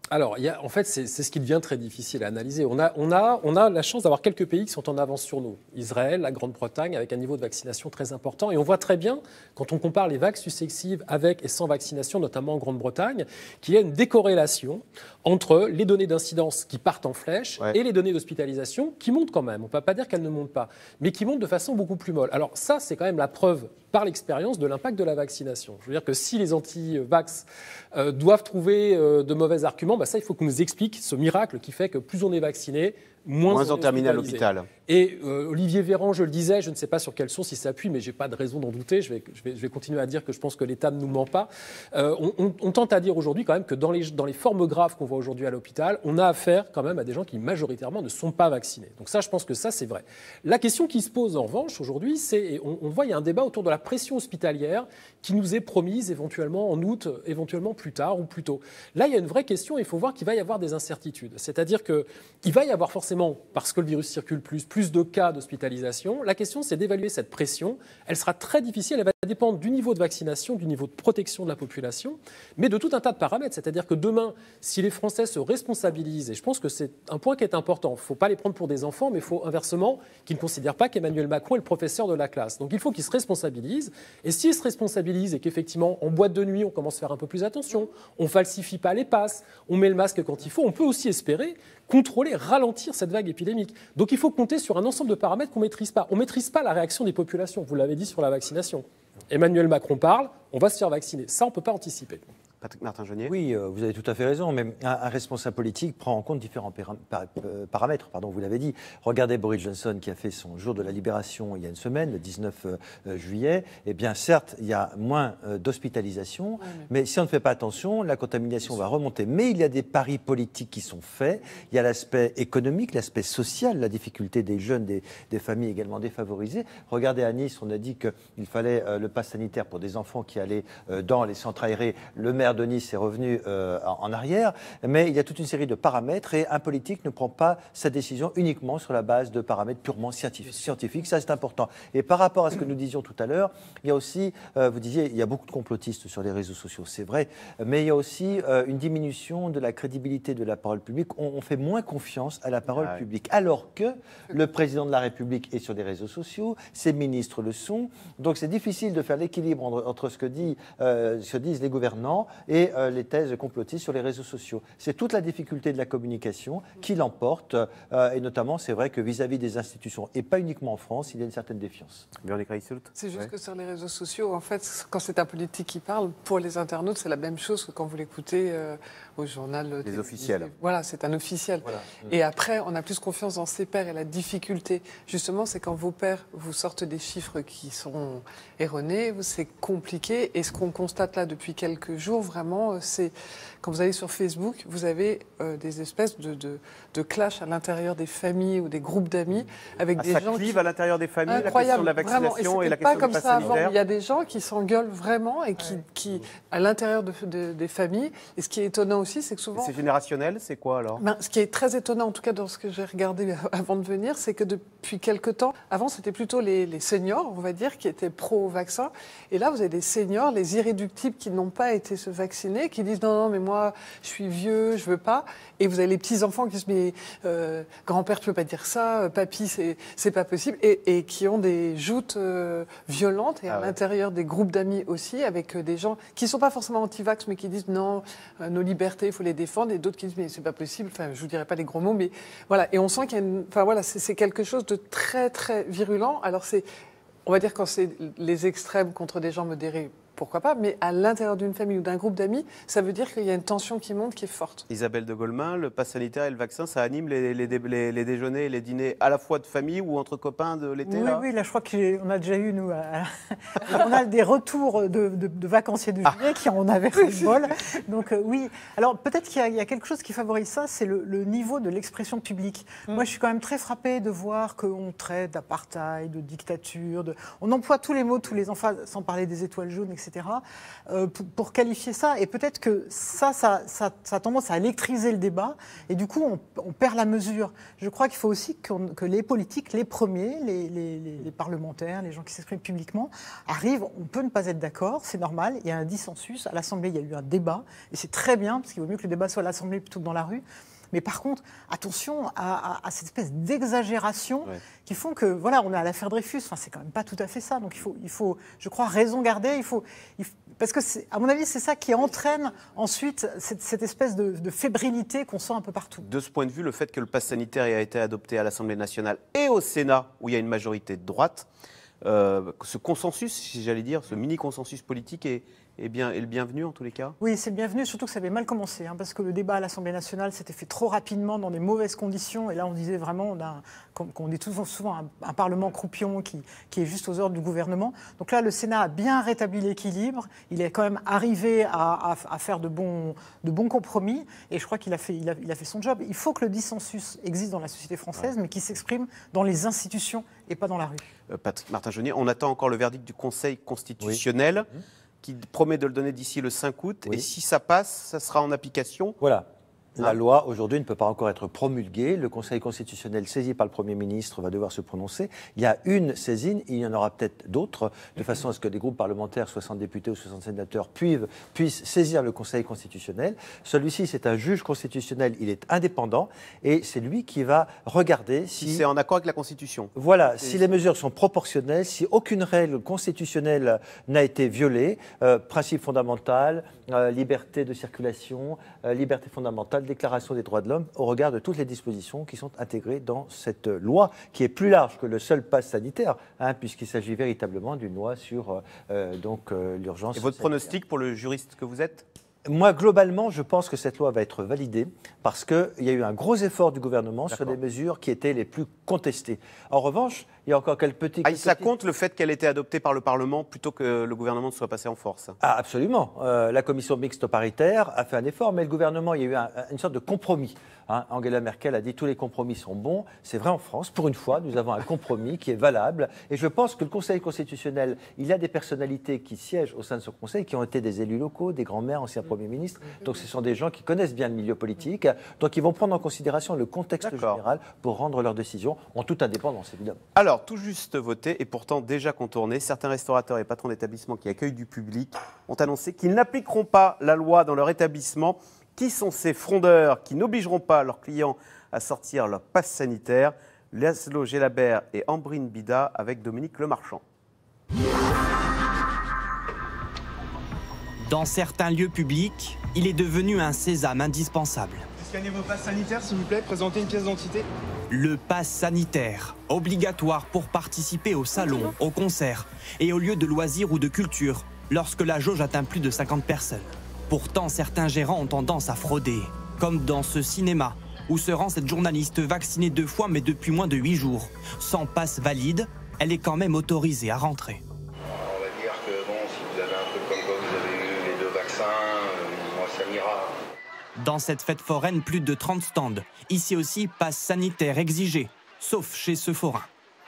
Alors, il y a, en fait, c'est ce qui devient très difficile à analyser. On a, on a, on a la chance d'avoir quelques pays qui sont en avance sur nous. Israël, la Grande-Bretagne, avec un niveau de vaccination très important. Et on voit très bien, quand on compare les vagues successives avec et sans vaccination, notamment en Grande-Bretagne, qu'il y a une décorrélation entre les données d'incidence qui partent en flèche ouais. et les données d'hospitalisation qui montent quand même. On ne peut pas dire qu'elles ne montent pas, mais qui montent de façon beaucoup plus molle. Alors ça, c'est quand même la preuve par l'expérience de l'impact de la vaccination. Je veux dire que si les anti-vax euh, doivent trouver euh, de mauvais arguments, bah ça, il faut qu'on nous explique ce miracle qui fait que plus on est vacciné, moins, moins on, on termine à l'hôpital. Et euh, Olivier Véran, je le disais, je ne sais pas sur quelle source il s'appuie, mais je n'ai pas de raison d'en douter. Je vais, je, vais, je vais continuer à dire que je pense que l'État ne nous ment pas. Euh, on, on, on tente à dire aujourd'hui quand même que dans les, dans les formes graves qu'on voit aujourd'hui à l'hôpital, on a affaire quand même à des gens qui majoritairement ne sont pas vaccinés. Donc ça, je pense que ça, c'est vrai. La question qui se pose en revanche aujourd'hui, c'est, et on, on voit, il y a un débat autour de la pression hospitalière qui nous est promise éventuellement en août, éventuellement plus tard ou plus tôt. Là, il y a une vraie question, il faut voir qu'il va y avoir des incertitudes. C'est-à-dire qu'il va y avoir forcément, parce que le virus circule plus, plus de cas d'hospitalisation. La question, c'est d'évaluer cette pression. Elle sera très difficile, elle va dépendre du niveau de vaccination, du niveau de protection de la population, mais de tout un tas de paramètres. C'est-à-dire que demain, si les Français se responsabilisent, et je pense que c'est un point qui est important, il ne faut pas les prendre pour des enfants, mais il faut inversement qu'ils ne considèrent pas qu'Emmanuel Macron est le professeur de la classe. Donc il faut qu'ils se responsabilisent, et s'ils se responsabilisent et qu'effectivement, en boîte de nuit, on commence à faire un peu plus attention, on ne falsifie pas les passes, on met le masque quand il faut, on peut aussi espérer contrôler, ralentir cette vague épidémique. Donc il faut compter sur un ensemble de paramètres qu'on ne maîtrise pas. On ne maîtrise pas la réaction des populations, vous l'avez dit sur la vaccination. Emmanuel Macron parle, on va se faire vacciner. Ça, on ne peut pas anticiper. Patrick Martin-Genier. Oui, euh, vous avez tout à fait raison, mais un, un responsable politique prend en compte différents para- para- paramètres, pardon, vous l'avez dit. Regardez Boris Johnson qui a fait son jour de la libération il y a une semaine, le dix-neuf juillet. Eh bien, certes, il y a moins euh, d'hospitalisation, oui, mais... mais si on ne fait pas attention, la contamination va remonter. Mais il y a des paris politiques qui sont faits. Il y a l'aspect économique, l'aspect social, la difficulté des jeunes, des, des familles également défavorisées. Regardez à Nice, on a dit qu'il fallait euh, le pass sanitaire pour des enfants qui allaient euh, dans les centres aérés. Le maire de Nice est revenu euh, en arrière, mais il y a toute une série de paramètres et un politique ne prend pas sa décision uniquement sur la base de paramètres purement scientifiques. scientifiques ça, c'est important. Et par rapport à ce que nous disions tout à l'heure, il y a aussi, euh, vous disiez, il y a beaucoup de complotistes sur les réseaux sociaux, c'est vrai, mais il y a aussi euh, une diminution de la crédibilité de la parole publique. On, on fait moins confiance à la parole ah, publique, alors que le président de la République est sur les réseaux sociaux, ses ministres le sont, donc c'est difficile de faire l'équilibre entre, entre ce, que dit, euh, ce que disent les gouvernants et euh, les thèses complotistes sur les réseaux sociaux. C'est toute la difficulté de la communication qui l'emporte, euh, et notamment, c'est vrai que vis-à-vis des institutions, et pas uniquement en France, il y a une certaine défiance. C'est juste ouais. que sur les réseaux sociaux, en fait, quand c'est un politique qui parle, pour les internautes, c'est la même chose que quand vous l'écoutez euh, au journal. Les officiels. Voilà, c'est un officiel. Voilà. Et après, on a plus confiance dans ses pairs, et la difficulté, justement, c'est quand vos pairs vous sortent des chiffres qui sont erronés, c'est compliqué, et ce qu'on constate là depuis quelques jours, vraiment, c'est quand vous allez sur Facebook, vous avez euh, des espèces de, de, de clash à l'intérieur des familles ou des groupes d'amis avec ah, des ça gens clive qui... à l'intérieur des familles, Incroyable, la question de la vaccination et, et la question pas comme du pass ça avant. sanitaire. Il y a des gens qui s'engueulent vraiment et qui, qui à l'intérieur de, de, des familles. Et ce qui est étonnant aussi, c'est que souvent... C'est générationnel, c'est quoi alors? Ben, ce qui est très étonnant, en tout cas dans ce que j'ai regardé avant de venir, c'est que depuis quelque temps, avant c'était plutôt les, les seniors, on va dire, qui étaient pro-vaccin. Et là, vous avez des seniors, les irréductibles qui n'ont pas été se vacciner, qui disent non, non, mais moi, je suis vieux, je veux pas. Et vous avez les petits-enfants qui disent mais euh, grand-père, tu peux pas dire ça, papy, c'est, c'est pas possible. Et, et qui ont des joutes euh, violentes, et ah à ouais. l'intérieur des groupes d'amis aussi, avec euh, des gens qui sont pas forcément anti-vax, mais qui disent non, euh, nos libertés, il faut les défendre. Et d'autres qui disent mais c'est pas possible, enfin, je vous dirai pas les gros mots, mais voilà. Et on sent qu'il y a une, enfin voilà, c'est, c'est quelque chose de très, très virulent. Alors c'est, on va dire quand c'est les extrêmes contre des gens modérés, pourquoi pas, mais à l'intérieur d'une famille ou d'un groupe d'amis, ça veut dire qu'il y a une tension qui monte, qui est forte. Isabelle de Golemin, le pass sanitaire et le vaccin, ça anime les, les, les, les déjeuners et les dîners à la fois de famille ou entre copains de l'été? Oui, là oui, là je crois qu'on a déjà eu, nous, à... on a des retours de, de, de vacanciers de juillet ah. qui en avaient ras-le-bol. Donc euh, oui, alors peut-être qu'il y a, il y a quelque chose qui favorise ça, c'est le, le niveau de l'expression publique. Mm. Moi je suis quand même très frappée de voir qu'on traite d'apartheid, de dictature, de... on emploie tous les mots, tous les enfants, sans parler des étoiles jaunes, et cetera. cetera, euh, pour, pour qualifier ça. Et peut-être que ça ça, ça, ça a tendance à électriser le débat, et du coup, on, on perd la mesure. Je crois qu'il faut aussi qu'on, que les politiques, les premiers, les, les, les, les parlementaires, les gens qui s'expriment publiquement, arrivent. On peut ne pas être d'accord, c'est normal, il y a un dissensus. À l'Assemblée, il y a eu un débat, et c'est très bien, parce qu'il vaut mieux que le débat soit à l'Assemblée plutôt que dans la rue. Mais par contre, attention à, à, à cette espèce d'exagération ouais. qui font que, voilà, on est à l'affaire Dreyfus. Enfin, c'est quand même pas tout à fait ça. Donc il faut, il faut je crois, raison garder. Il faut, il faut parce que, à mon avis, c'est ça qui entraîne ensuite cette, cette espèce de, de fébrilité qu'on sent un peu partout. De ce point de vue, le fait que le pass sanitaire ait été adopté à l'Assemblée nationale et au Sénat, où il y a une majorité de droite, euh, ce consensus, si j'allais dire, ce mini-consensus politique est... est, bien, est le bienvenu en tous les cas? Oui, c'est le bienvenu, surtout que ça avait mal commencé, hein, parce que le débat à l'Assemblée nationale s'était fait trop rapidement, dans des mauvaises conditions, et là on disait vraiment on a, qu'on est souvent, souvent un, un Parlement croupion qui, qui est juste aux ordres du gouvernement. Donc là, le Sénat a bien rétabli l'équilibre, il est quand même arrivé à, à, à faire de bons, de bons compromis, et je crois qu'il a fait, il a, il a fait son job. Il faut que le dissensus existe dans la société française, ouais. mais qu'il s'exprime dans les institutions et pas dans la rue. Euh, Patrick Martin-Jeannier, on attend encore le verdict du Conseil constitutionnel. Oui. Qui promet de le donner d'ici le cinq août. Oui. Et si ça passe, ça sera en application. Voilà. La loi, aujourd'hui, ne peut pas encore être promulguée. Le Conseil constitutionnel, saisi par le Premier ministre, va devoir se prononcer. Il y a une saisine, il y en aura peut-être d'autres, de façon à ce que des groupes parlementaires, soixante députés ou soixante sénateurs, puissent, puissent saisir le Conseil constitutionnel. Celui-ci, c'est un juge constitutionnel, il est indépendant, et c'est lui qui va regarder si... Si c'est en accord avec la Constitution. Voilà, si les mesures sont proportionnelles, si aucune règle constitutionnelle n'a été violée, euh, principe fondamental, euh, liberté de circulation, euh, liberté fondamentale, Déclaration des droits de l'homme, au regard de toutes les dispositions qui sont intégrées dans cette loi, qui est plus large que le seul pass sanitaire, hein, puisqu'il s'agit véritablement d'une loi sur euh, donc euh, l'urgence. Et votre sanitaire. Pronostic pour le juriste que vous êtes ? Moi, globalement, je pense que cette loi va être validée parce qu'il y a eu un gros effort du gouvernement sur les mesures qui étaient les plus contestées. En revanche, il y a encore quelques petits... Ah, ça compte le fait qu'elle ait été adoptée par le Parlement plutôt que le gouvernement ne soit passé en force? Ah, absolument. Euh, la commission mixte paritaire a fait un effort, mais le gouvernement, il y a eu un, une sorte de compromis. Hein. Angela Merkel a dit tous les compromis sont bons. C'est vrai en France. Pour une fois, nous avons un compromis qui est valable. Et je pense que le Conseil constitutionnel, il y a des personnalités qui siègent au sein de ce Conseil, qui ont été des élus locaux, des grands-mères, anciens premiers ministres. Donc ce sont des gens qui connaissent bien le milieu politique. Donc ils vont prendre en considération le contexte général pour rendre leurs décisions en toute indépendance, évidemment. Alors, tout juste voté et pourtant déjà contourné, certains restaurateurs et patrons d'établissements qui accueillent du public ont annoncé qu'ils n'appliqueront pas la loi dans leur établissement. Qui sont ces frondeurs qui n'obligeront pas leurs clients à sortir leur passe sanitaire? Laszlo Gelabert et Ambrine Bida avec Dominique Lemarchand. Dans certains lieux publics, il est devenu un sésame indispensable. Scannez vos passes sanitaires, s'il vous plaît, présentez une pièce d'identité. Le pass sanitaire, obligatoire pour participer au salon, au concert et aux lieux de loisirs ou de culture, lorsque la jauge atteint plus de cinquante personnes. Pourtant, certains gérants ont tendance à frauder, comme dans ce cinéma, où se rend cette journaliste vaccinée deux fois mais depuis moins de huit jours. Sans passe valide, elle est quand même autorisée à rentrer. On va dire que bon, si vous avez un peu comme quoi vous avez eu les deux vaccins, euh, moi ça m'ira. Dans cette fête foraine, plus de trente stands. Ici aussi, passe sanitaire exigé, sauf chez ce forain.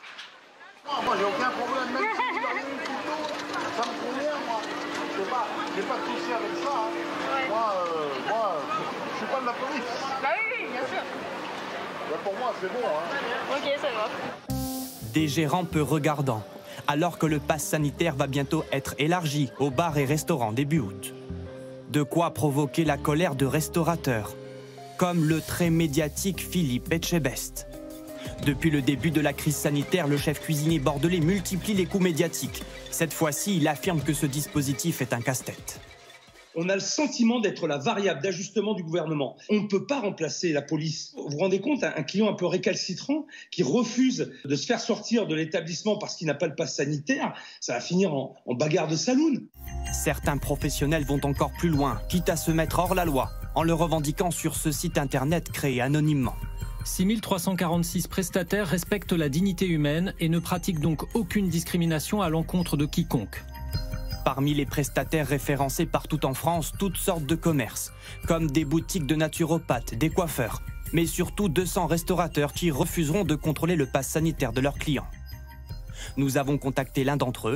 Oh, moi j'ai aucun problème, même si vous avez une photo, ça me convient, moi. Je sais pas, j'ai pas de souci avec ça. Hein. Ouais. Moi, euh, moi, je suis pas de la police. Bah oui, oui, bien sûr. Bah, pour moi, c'est bon. Hein. Ok, ça va. Des gérants peu regardants, alors que le pass sanitaire va bientôt être élargi aux bars et restaurants début août. De quoi provoquer la colère de restaurateurs, comme le très médiatique Philippe Etchebest. Depuis le début de la crise sanitaire, le chef cuisinier bordelais multiplie les coups médiatiques. Cette fois-ci, il affirme que ce dispositif est un casse-tête. On a le sentiment d'être la variable d'ajustement du gouvernement. On ne peut pas remplacer la police. Vous vous rendez compte, un client un peu récalcitrant qui refuse de se faire sortir de l'établissement parce qu'il n'a pas le pass sanitaire, ça va finir en, en bagarre de saloon. Certains professionnels vont encore plus loin, quitte à se mettre hors la loi, en le revendiquant sur ce site internet créé anonymement. six mille trois cent quarante-six prestataires respectent la dignité humaine et ne pratiquent donc aucune discrimination à l'encontre de quiconque. Parmi les prestataires référencés partout en France, toutes sortes de commerces, comme des boutiques de naturopathes, des coiffeurs, mais surtout deux cents restaurateurs qui refuseront de contrôler le pass sanitaire de leurs clients. Nous avons contacté l'un d'entre eux.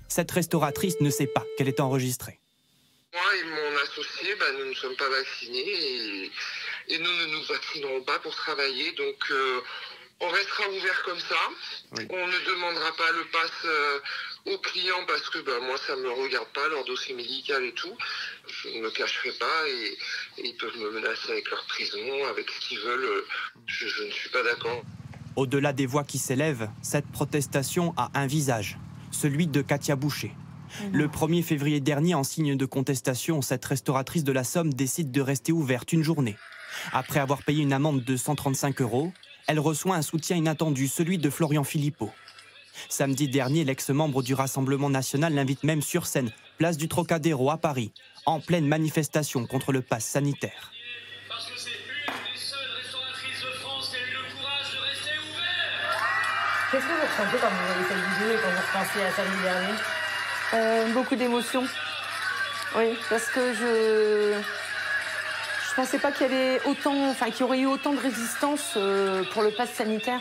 Cette restauratrice ne sait pas qu'elle est enregistrée. Moi et mon associé, bah, nous ne sommes pas vaccinés et, et nous ne nous vaccinerons pas pour travailler. Donc euh, on restera ouvert comme ça. Oui. On ne demandera pas le pass euh, aux clients parce que bah, moi ça ne me regarde pas, leur dossier médical et tout. Je ne me cacherai pas et, et ils peuvent me menacer avec leur prison, avec ce qu'ils veulent. Je, je ne suis pas d'accord. Au-delà des voix qui s'élèvent, cette protestation a un visage, celui de Katia Boucher. Le premier février dernier, en signe de contestation, cette restauratrice de la Somme décide de rester ouverte une journée. Après avoir payé une amende de cent trente-cinq euros, elle reçoit un soutien inattendu, celui de Florian Philippot. Samedi dernier, l'ex-membre du Rassemblement national l'invite même sur scène, place du Trocadéro à Paris, en pleine manifestation contre le pass sanitaire. Parce que c'est une des seules restauratrices de France qui a eu le courage de rester ouverte. Qu'est-ce que vous ressentez quand vous voyez cette vidéo et quand vous repensez à samedi dernier? Euh, beaucoup d'émotions. Oui, parce que je je pensais pas qu'il y avait autant, enfin qu'il y aurait eu autant de résistance euh, pour le pass sanitaire,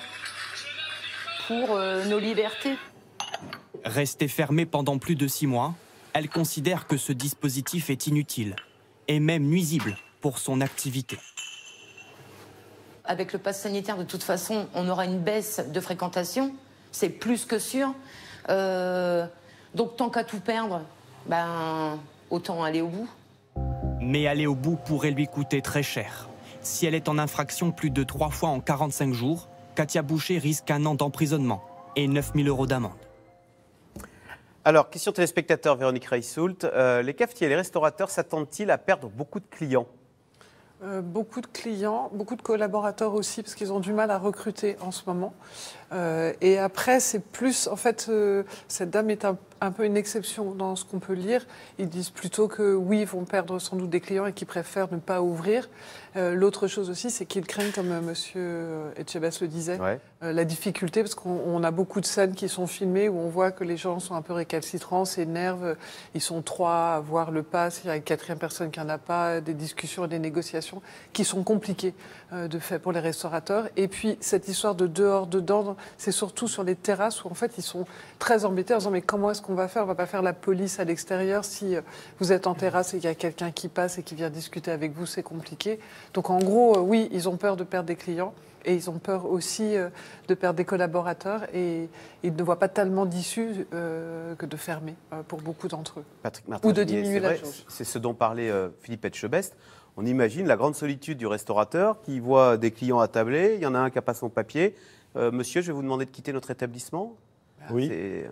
pour euh, nos libertés. Restée fermée pendant plus de six mois, elle considère que ce dispositif est inutile et même nuisible pour son activité. Avec le pass sanitaire, de toute façon, on aura une baisse de fréquentation, c'est plus que sûr. Euh, Donc tant qu'à tout perdre, ben, autant aller au bout. Mais aller au bout pourrait lui coûter très cher. Si elle est en infraction plus de trois fois en quarante-cinq jours, Katia Boucher risque un an d'emprisonnement et neuf mille euros d'amende. Alors, question téléspectateur, Véronique Reissoult. Euh, les cafetiers et les restaurateurs s'attendent-ils à perdre beaucoup de clients ? Euh, beaucoup de clients, beaucoup de collaborateurs aussi, parce qu'ils ont du mal à recruter en ce moment. Euh, et après, c'est plus, en fait, euh, cette dame est un, un peu une exception dans ce qu'on peut lire. Ils disent plutôt que oui, ils vont perdre sans doute des clients et qu'ils préfèrent ne pas ouvrir. Euh, l'autre chose aussi, c'est qu'ils craignent, comme euh, M. Etchebest le disait, ouais. euh, la difficulté, parce qu'on a beaucoup de scènes qui sont filmées où on voit que les gens sont un peu récalcitrants, s'énervent, ils sont trois à voir le pass, il y a une quatrième personne qui n'en a pas, des discussions et des négociations qui sont compliquées euh, de fait pour les restaurateurs. Et puis, cette histoire de dehors, dedans, c'est surtout sur les terrasses où en fait ils sont très embêtés en disant mais comment est-ce qu'on va faire ? On ne va pas faire la police à l'extérieur si vous êtes en terrasse et qu'il y a quelqu'un qui passe et qui vient discuter avec vous, c'est compliqué. Donc en gros, oui, ils ont peur de perdre des clients et ils ont peur aussi de perdre des collaborateurs et ils ne voient pas tellement d'issue euh, que de fermer euh, pour beaucoup d'entre eux. Patrick Martin, ou de diminuer la vrai, jauge. C'est ce dont parlait euh, Philippe Etchebest. On imagine la grande solitude du restaurateur qui voit des clients attablés, il y en a un qui n'a pas son papier. Euh, monsieur, je vais vous demander de quitter notre établissement. Oui,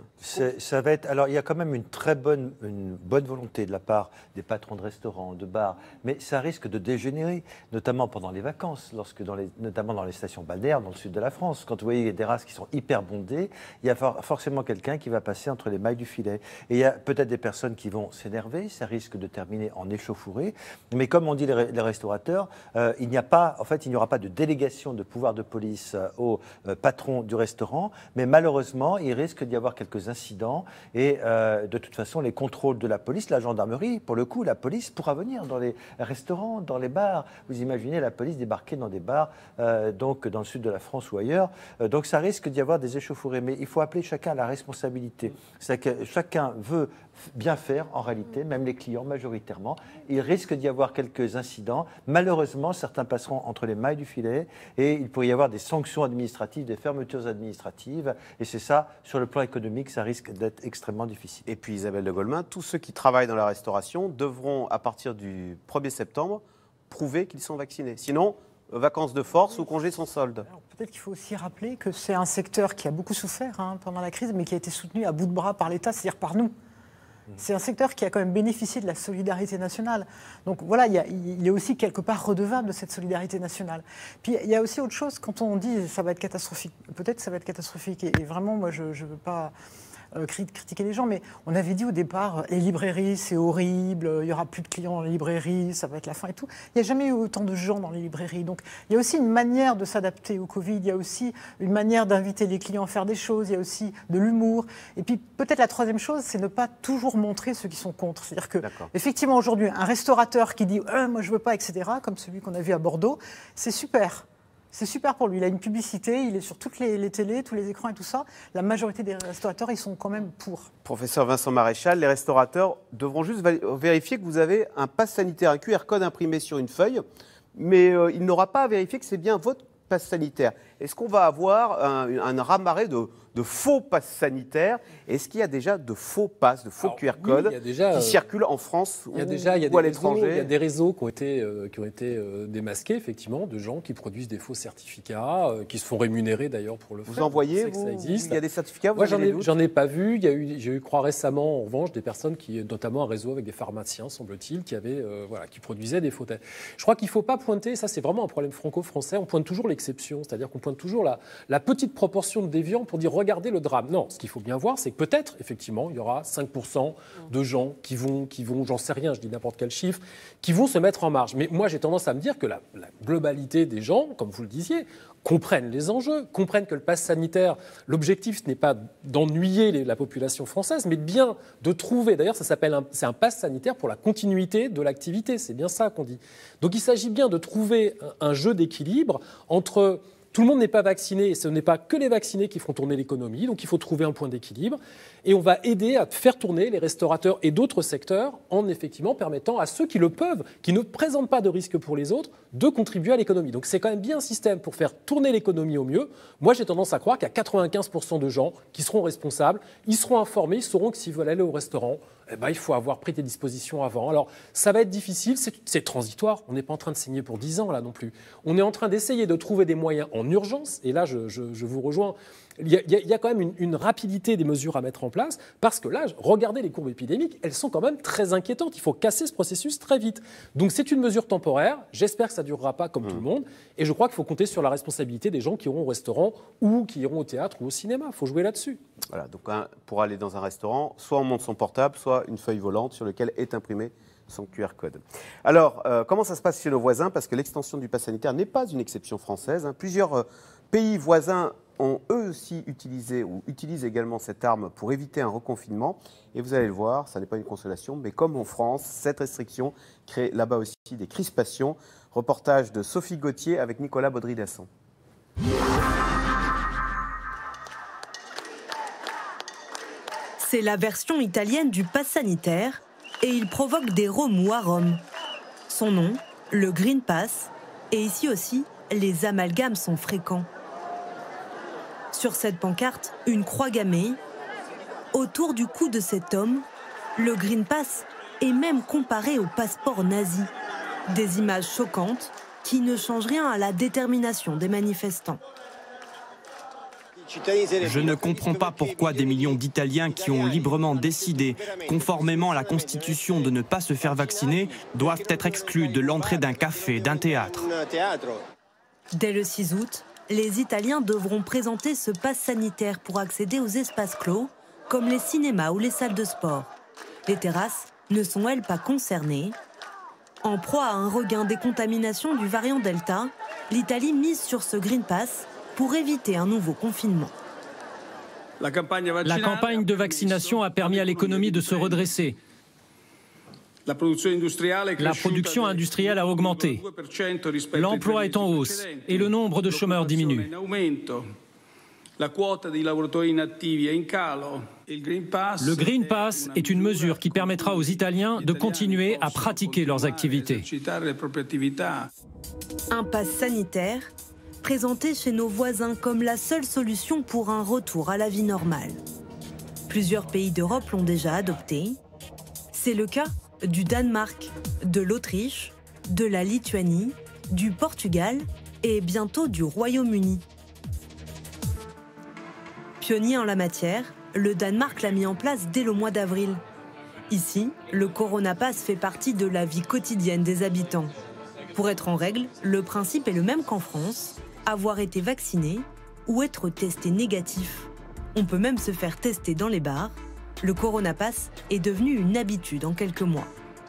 ça va être. Alors, il y a quand même une très bonne, une bonne volonté de la part des patrons de restaurants, de bars, mais ça risque de dégénérer, notamment pendant les vacances, lorsque dans les, notamment dans les stations balnéaires, dans le sud de la France. Quand vous voyez des terrasses qui sont hyper bondées, il y a for forcément quelqu'un qui va passer entre les mailles du filet. Et il y a peut-être des personnes qui vont s'énerver, ça risque de terminer en échauffourée. Mais comme on dit les, les restaurateurs, euh, il n'y a pas, en fait, il n'y aura pas de délégation de pouvoir de police euh, au euh, patron du restaurant, mais malheureusement, il risque d'y avoir quelques incidents et euh, de toute façon les contrôles de la police, la gendarmerie, pour le coup la police pourra venir dans les restaurants, dans les bars. Vous imaginez la police débarquer dans des bars euh, donc dans le sud de la France ou ailleurs, euh, donc ça risque d'y avoir des échauffourées, mais il faut appeler chacun à la responsabilité. C'est que chacun veut bien faire en réalité, même les clients majoritairement. Il risque d'y avoir quelques incidents. Malheureusement, certains passeront entre les mailles du filet et il pourrait y avoir des sanctions administratives, des fermetures administratives. Et c'est ça, sur le plan économique, ça risque d'être extrêmement difficile. Et puis Isabelle de Golemin, tous ceux qui travaillent dans la restauration devront, à partir du premier septembre, prouver qu'ils sont vaccinés. Sinon, vacances de force ou congés sans solde. Peut-être qu'il faut aussi rappeler que c'est un secteur qui a beaucoup souffert hein, pendant la crise, mais qui a été soutenu à bout de bras par l'État, c'est-à-dire par nous. C'est un secteur qui a quand même bénéficié de la solidarité nationale. Donc voilà, il, y a, il est aussi quelque part redevable de cette solidarité nationale. Puis il y a aussi autre chose, quand on dit ça va être catastrophique, peut-être ça va être catastrophique, et, et vraiment, moi je ne veux pas euh, critiquer les gens, mais on avait dit au départ, les librairies c'est horrible, il n'y aura plus de clients dans les librairies, ça va être la fin et tout. Il n'y a jamais eu autant de gens dans les librairies. Donc il y a aussi une manière de s'adapter au Covid, il y a aussi une manière d'inviter les clients à faire des choses, il y a aussi de l'humour. Et puis peut-être la troisième chose, c'est ne pas toujours montrer ceux qui sont contre. C'est-à-dire que, effectivement, aujourd'hui, un restaurateur qui dit euh, « moi je ne veux pas », et cetera, comme celui qu'on a vu à Bordeaux, c'est super. C'est super pour lui. Il a une publicité, il est sur toutes les, les télés, tous les écrans et tout ça. La majorité des restaurateurs, ils sont quand même pour. Professeur Vincent Maréchal, les restaurateurs devront juste vérifier que vous avez un pass sanitaire, un Q R code imprimé sur une feuille, mais euh, il n'aura pas à vérifier que c'est bien votre pass sanitaire. Est-ce qu'on va avoir un, un raz-de-marée de, de faux passes sanitaires? Est-ce qu'il y a déjà de faux passes, de faux Alors, Q R codes oui, déjà, qui euh, circulent en France il y a ou, déjà, il y a ou à des l'étranger? réseaux, il y a des réseaux qui ont été, euh, qui ont été euh, démasqués, effectivement, de gens qui produisent des faux certificats, euh, qui se font rémunérer d'ailleurs pour le vous faire. Vous envoyez vous, ça existe. Il y a des certificats, vous Moi, j'en ai, j'en ai pas vu. Il y a eu, j'ai eu, crois récemment, en revanche, des personnes qui, notamment un réseau avec des pharmaciens, semble-t-il, qui, avaient, euh, voilà, qui produisaient des faux tests. Je crois qu'il ne faut pas pointer, ça c'est vraiment un problème franco-français, on pointe toujours l'exception, c'est-à-dire qu'on pointe toujours la, la petite proportion de déviants pour dire regardez le drame. Non, ce qu'il faut bien voir, c'est que peut-être, effectivement, il y aura cinq pour cent de gens qui vont, qui vont, j'en sais rien, je dis n'importe quel chiffre, qui vont se mettre en marge. Mais moi, j'ai tendance à me dire que la, la globalité des gens, comme vous le disiez, comprennent les enjeux, comprennent que le pass sanitaire, l'objectif, ce n'est pas d'ennuyer les, la population française, mais bien de trouver, d'ailleurs, ça s'appelle un, c'est un pass sanitaire pour la continuité de l'activité, c'est bien ça qu'on dit. Donc il s'agit bien de trouver un, un jeu d'équilibre entre... Tout le monde n'est pas vacciné et ce n'est pas que les vaccinés qui font tourner l'économie, donc il faut trouver un point d'équilibre. Et on va aider à faire tourner les restaurateurs et d'autres secteurs en effectivement permettant à ceux qui le peuvent, qui ne présentent pas de risque pour les autres, de contribuer à l'économie. Donc c'est quand même bien un système pour faire tourner l'économie au mieux. Moi j'ai tendance à croire qu'il y a quatre-vingt-quinze pour cent de gens qui seront responsables, ils seront informés, ils sauront que s'ils veulent aller au restaurant, eh ben, il faut avoir pris des dispositions avant. Alors, ça va être difficile, c'est, c'est transitoire. On n'est pas en train de saigner pour dix ans, là, non plus. On est en train d'essayer de trouver des moyens en urgence. Et là, je, je, je vous rejoins. Il y, a, il y a quand même une, une rapidité des mesures à mettre en place. Parce que là, regardez les courbes épidémiques, elles sont quand même très inquiétantes. Il faut casser ce processus très vite. Donc, c'est une mesure temporaire. J'espère que ça ne durera pas comme mmh. tout le monde. Et je crois qu'il faut compter sur la responsabilité des gens qui iront au restaurant ou qui iront au théâtre ou au cinéma. Il faut jouer là-dessus. Voilà, donc hein, pour aller dans un restaurant, soit on monte son portable, soit une feuille volante sur laquelle est imprimé son Q R code. Alors, euh, comment ça se passe chez nos voisins? Parce que l'extension du pass sanitaire n'est pas une exception française. Hein. Plusieurs euh, pays voisins ont eux aussi utilisé ou utilisent également cette arme pour éviter un reconfinement. Et vous allez le voir, ça n'est pas une consolation, mais comme en France, cette restriction crée là-bas aussi des crispations. Reportage de Sophie Gauthier avec Nicolas Baudry-Dasson. C'est la version italienne du pass sanitaire et il provoque des remous à Rome. Son nom, le Green Pass, et ici aussi, les amalgames sont fréquents. Sur cette pancarte, une croix gammée. Autour du cou de cet homme, le Green Pass est même comparé au passeport nazi. Des images choquantes qui ne changent rien à la détermination des manifestants. Je ne comprends pas pourquoi des millions d'Italiens qui ont librement décidé, conformément à la Constitution, de ne pas se faire vacciner, doivent être exclus de l'entrée d'un café, d'un théâtre. Dès le six août, les Italiens devront présenter ce pass sanitaire pour accéder aux espaces clos, comme les cinémas ou les salles de sport. Les terrasses ne sont, elles, pas concernées. En proie à un regain des contaminations du variant Delta, l'Italie mise sur ce Green Pass pour éviter un nouveau confinement. La campagne de vaccination a permis à l'économie de se redresser. La production industrielle a augmenté. L'emploi est en hausse et le nombre de chômeurs diminue. Le Green Pass est une mesure qui permettra aux Italiens de continuer à pratiquer leurs activités. Un pass sanitaire présenté chez nos voisins comme la seule solution pour un retour à la vie normale. Plusieurs pays d'Europe l'ont déjà adopté. C'est le cas du Danemark, de l'Autriche, de la Lituanie, du Portugal et bientôt du Royaume-Uni. Pionnier en la matière, le Danemark l'a mis en place dès le mois d'avril. Ici, le Corona Pass fait partie de la vie quotidienne des habitants. Pour être en règle, le principe est le même qu'en France, avoir été vacciné ou être testé négatif. On peut même se faire tester dans les bars. Le Corona Pass est devenu une habitude en quelques mois.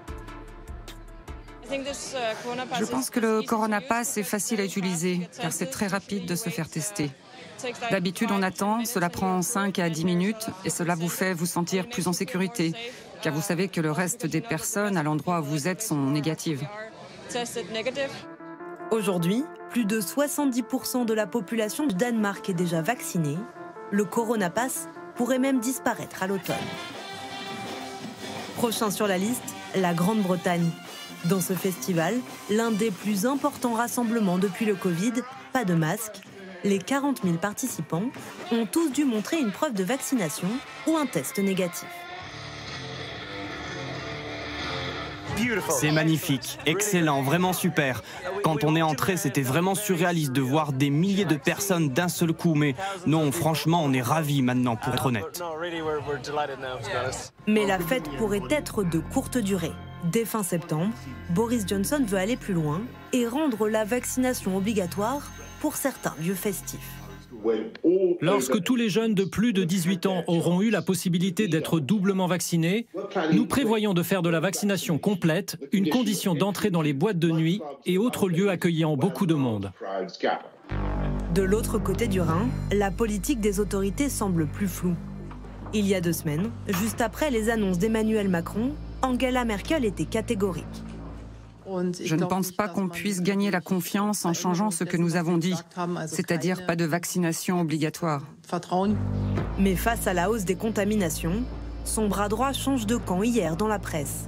Je pense que le Corona Pass est facile à utiliser, car c'est très rapide de se faire tester. D'habitude, on attend, cela prend cinq à dix minutes, et cela vous fait vous sentir plus en sécurité, car vous savez que le reste des personnes à l'endroit où vous êtes sont négatives. Aujourd'hui, Plus de soixante-dix pour cent de la population du Danemark est déjà vaccinée. Le Corona Pass pourrait même disparaître à l'automne. Prochain sur la liste, la Grande-Bretagne. Dans ce festival, l'un des plus importants rassemblements depuis le Covid, pas de masque. Les quarante mille participants ont tous dû montrer une preuve de vaccination ou un test négatif. C'est magnifique, excellent, vraiment super. Quand on est entré, c'était vraiment surréaliste de voir des milliers de personnes d'un seul coup. Mais non, franchement, on est ravis maintenant, pour être honnête. Mais la fête pourrait être de courte durée. Dès fin septembre, Boris Johnson veut aller plus loin et rendre la vaccination obligatoire pour certains lieux festifs. Lorsque tous les jeunes de plus de dix-huit ans auront eu la possibilité d'être doublement vaccinés, nous prévoyons de faire de la vaccination complète une condition d'entrée dans les boîtes de nuit et autres lieux accueillant beaucoup de monde. De l'autre côté du Rhin, la politique des autorités semble plus floue. Il y a deux semaines, juste après les annonces d'Emmanuel Macron, Angela Merkel était catégorique. Je ne pense pas qu'on puisse gagner la confiance en changeant ce que nous avons dit, c'est-à-dire pas de vaccination obligatoire. Mais face à la hausse des contaminations, son bras droit change de camp hier dans la presse.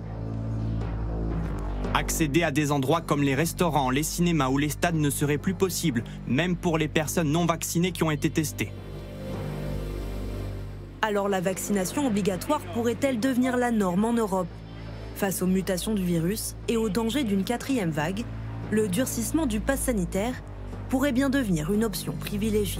Accéder à des endroits comme les restaurants, les cinémas ou les stades ne serait plus possible, même pour les personnes non vaccinées qui ont été testées. Alors la vaccination obligatoire pourrait-elle devenir la norme en Europe ? Face aux mutations du virus et au danger d'une quatrième vague, le durcissement du pass sanitaire pourrait bien devenir une option privilégiée.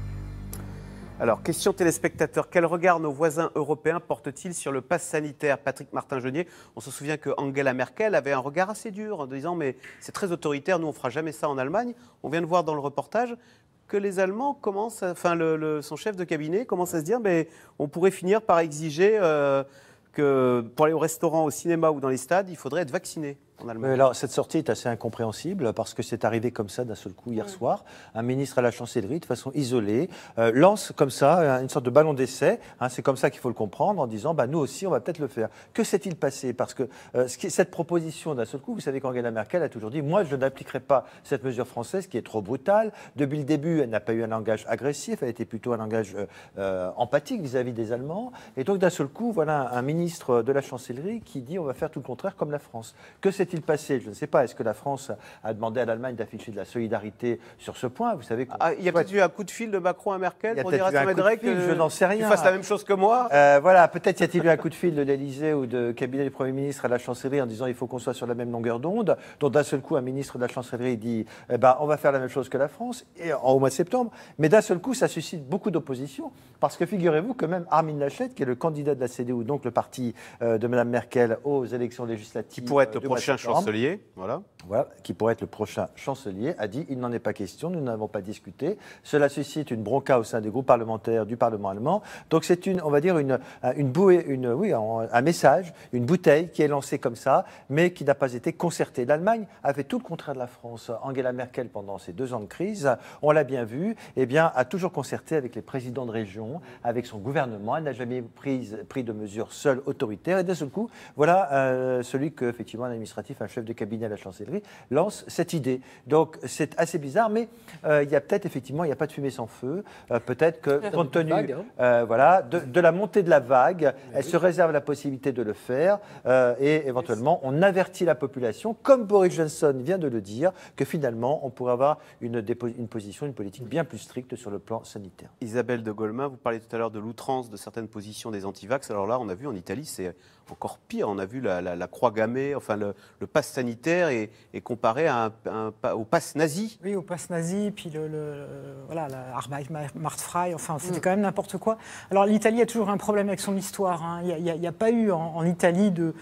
Alors, question téléspectateur, quel regard nos voisins européens portent-ils sur le pass sanitaire ? Patrick Martin-Genier, on se souvient que Angela Merkel avait un regard assez dur en disant « mais c'est très autoritaire, nous on ne fera jamais ça en Allemagne ». On vient de voir dans le reportage que les Allemands commencent, à, enfin le, le, son chef de cabinet commence à se dire mais on pourrait finir par exiger euh, que pour aller au restaurant, au cinéma ou dans les stades, il faudrait être vacciné en Allemagne. Alors, cette sortie est assez incompréhensible parce que c'est arrivé comme ça d'un seul coup hier ouais. soir. Un ministre à la chancellerie, de façon isolée, euh, lance comme ça une sorte de ballon d'essai. Hein, c'est comme ça qu'il faut le comprendre en disant bah, nous aussi, on va peut-être le faire. Que s'est-il passé ? Parce que euh, ce qui, cette proposition d'un seul coup, vous savez qu'Angela Merkel a toujours dit moi, je n'appliquerai pas cette mesure française qui est trop brutale. Depuis le début, elle n'a pas eu un langage agressif, elle était plutôt un langage euh, euh, empathique vis-à-vis des Allemands. Et donc, d'un seul coup, voilà un ministre de la chancellerie qui dit on va faire tout le contraire comme la France. Que s'est-il passé ? Je ne sais pas. Est-ce que la France a demandé à l'Allemagne d'afficher de la solidarité sur ce point ? Vous savez, ah, il y a peut-être eu un coup de fil de Macron à Merkel pour dire à Médrec que je n'en sais rien. Tu fasses la même chose que moi. Euh, voilà, peut-être y a-t-il eu un coup de fil de l'Élysée ou de cabinet du Premier ministre à la chancellerie en disant il faut qu'on soit sur la même longueur d'onde. Donc d'un seul coup, un ministre de la chancellerie dit eh ben, on va faire la même chose que la France et, en, au mois de septembre. Mais d'un seul coup, ça suscite beaucoup d'opposition parce que figurez-vous que même Armin Laschet, qui est le candidat de la C D U, donc le parti euh, de Mme Merkel aux élections législatives, qui pourrait être le prochain chancelier. Voilà. Voilà, qui pourrait être le prochain chancelier, a dit il n'en est pas question, nous n'avons pas discuté. Cela suscite une bronca au sein des groupes parlementaires du Parlement allemand. Donc c'est une, on va dire une, une bouée, une, oui, un message, une bouteille qui est lancée comme ça, mais qui n'a pas été concertée. L'Allemagne a fait tout le contraire de la France. Angela Merkel, pendant ces deux ans de crise, on l'a bien vu, eh bien, a toujours concerté avec les présidents de région, avec son gouvernement. Elle n'a jamais pris, pris de mesures seule autoritaires. Et d'un seul coup, voilà euh, celui que, effectivement, un administratif, un chef de cabinet à la chancellerie, lance cette idée. Donc c'est assez bizarre, mais euh, il y a peut-être effectivement, il n'y a pas de fumée sans feu. Euh, peut-être que compte tenu vague, hein. euh, voilà, de, de la montée de la vague, mais elle oui. se réserve la possibilité de le faire euh, et éventuellement on avertit la population, comme Boris Johnson vient de le dire, que finalement on pourrait avoir une, une position, une politique bien plus stricte sur le plan sanitaire. Isabelle de Golemin, vous parliez tout à l'heure de l'outrance de certaines positions des antivax. Alors là, on a vu en Italie, c'est encore pire. On a vu la, la, la croix gammée, enfin le, le pass sanitaire est, est comparé à un, un, au pass nazi. Oui, au pass nazi, puis le, le, voilà, la Arbeitsmarktfrei, enfin c'était mmh. quand même n'importe quoi. Alors l'Italie a toujours un problème avec son histoire. Hein. Il n'y a, a, a pas eu en, en Italie de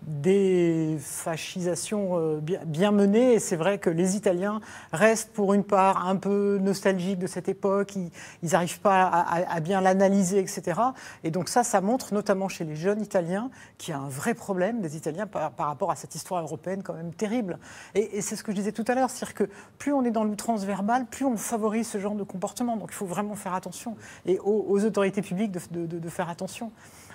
des fascisations euh, bien, bien menées, et c'est vrai que les Italiens restent pour une part un peu nostalgiques de cette époque, ils n'arrivent pas à, à, à bien l'analyser, et cetera. Et donc ça, ça montre notamment chez les jeunes Italiens qu'il y a un vrai problème des Italiens par, par rapport à cette histoire européenne quand même terrible. Et, et c'est ce que je disais tout à l'heure, c'est-à-dire que plus on est dans l'outrance verbale, plus on favorise ce genre de comportement. Donc il faut vraiment faire attention, et aux, aux autorités publiques de, de, de, de faire attention.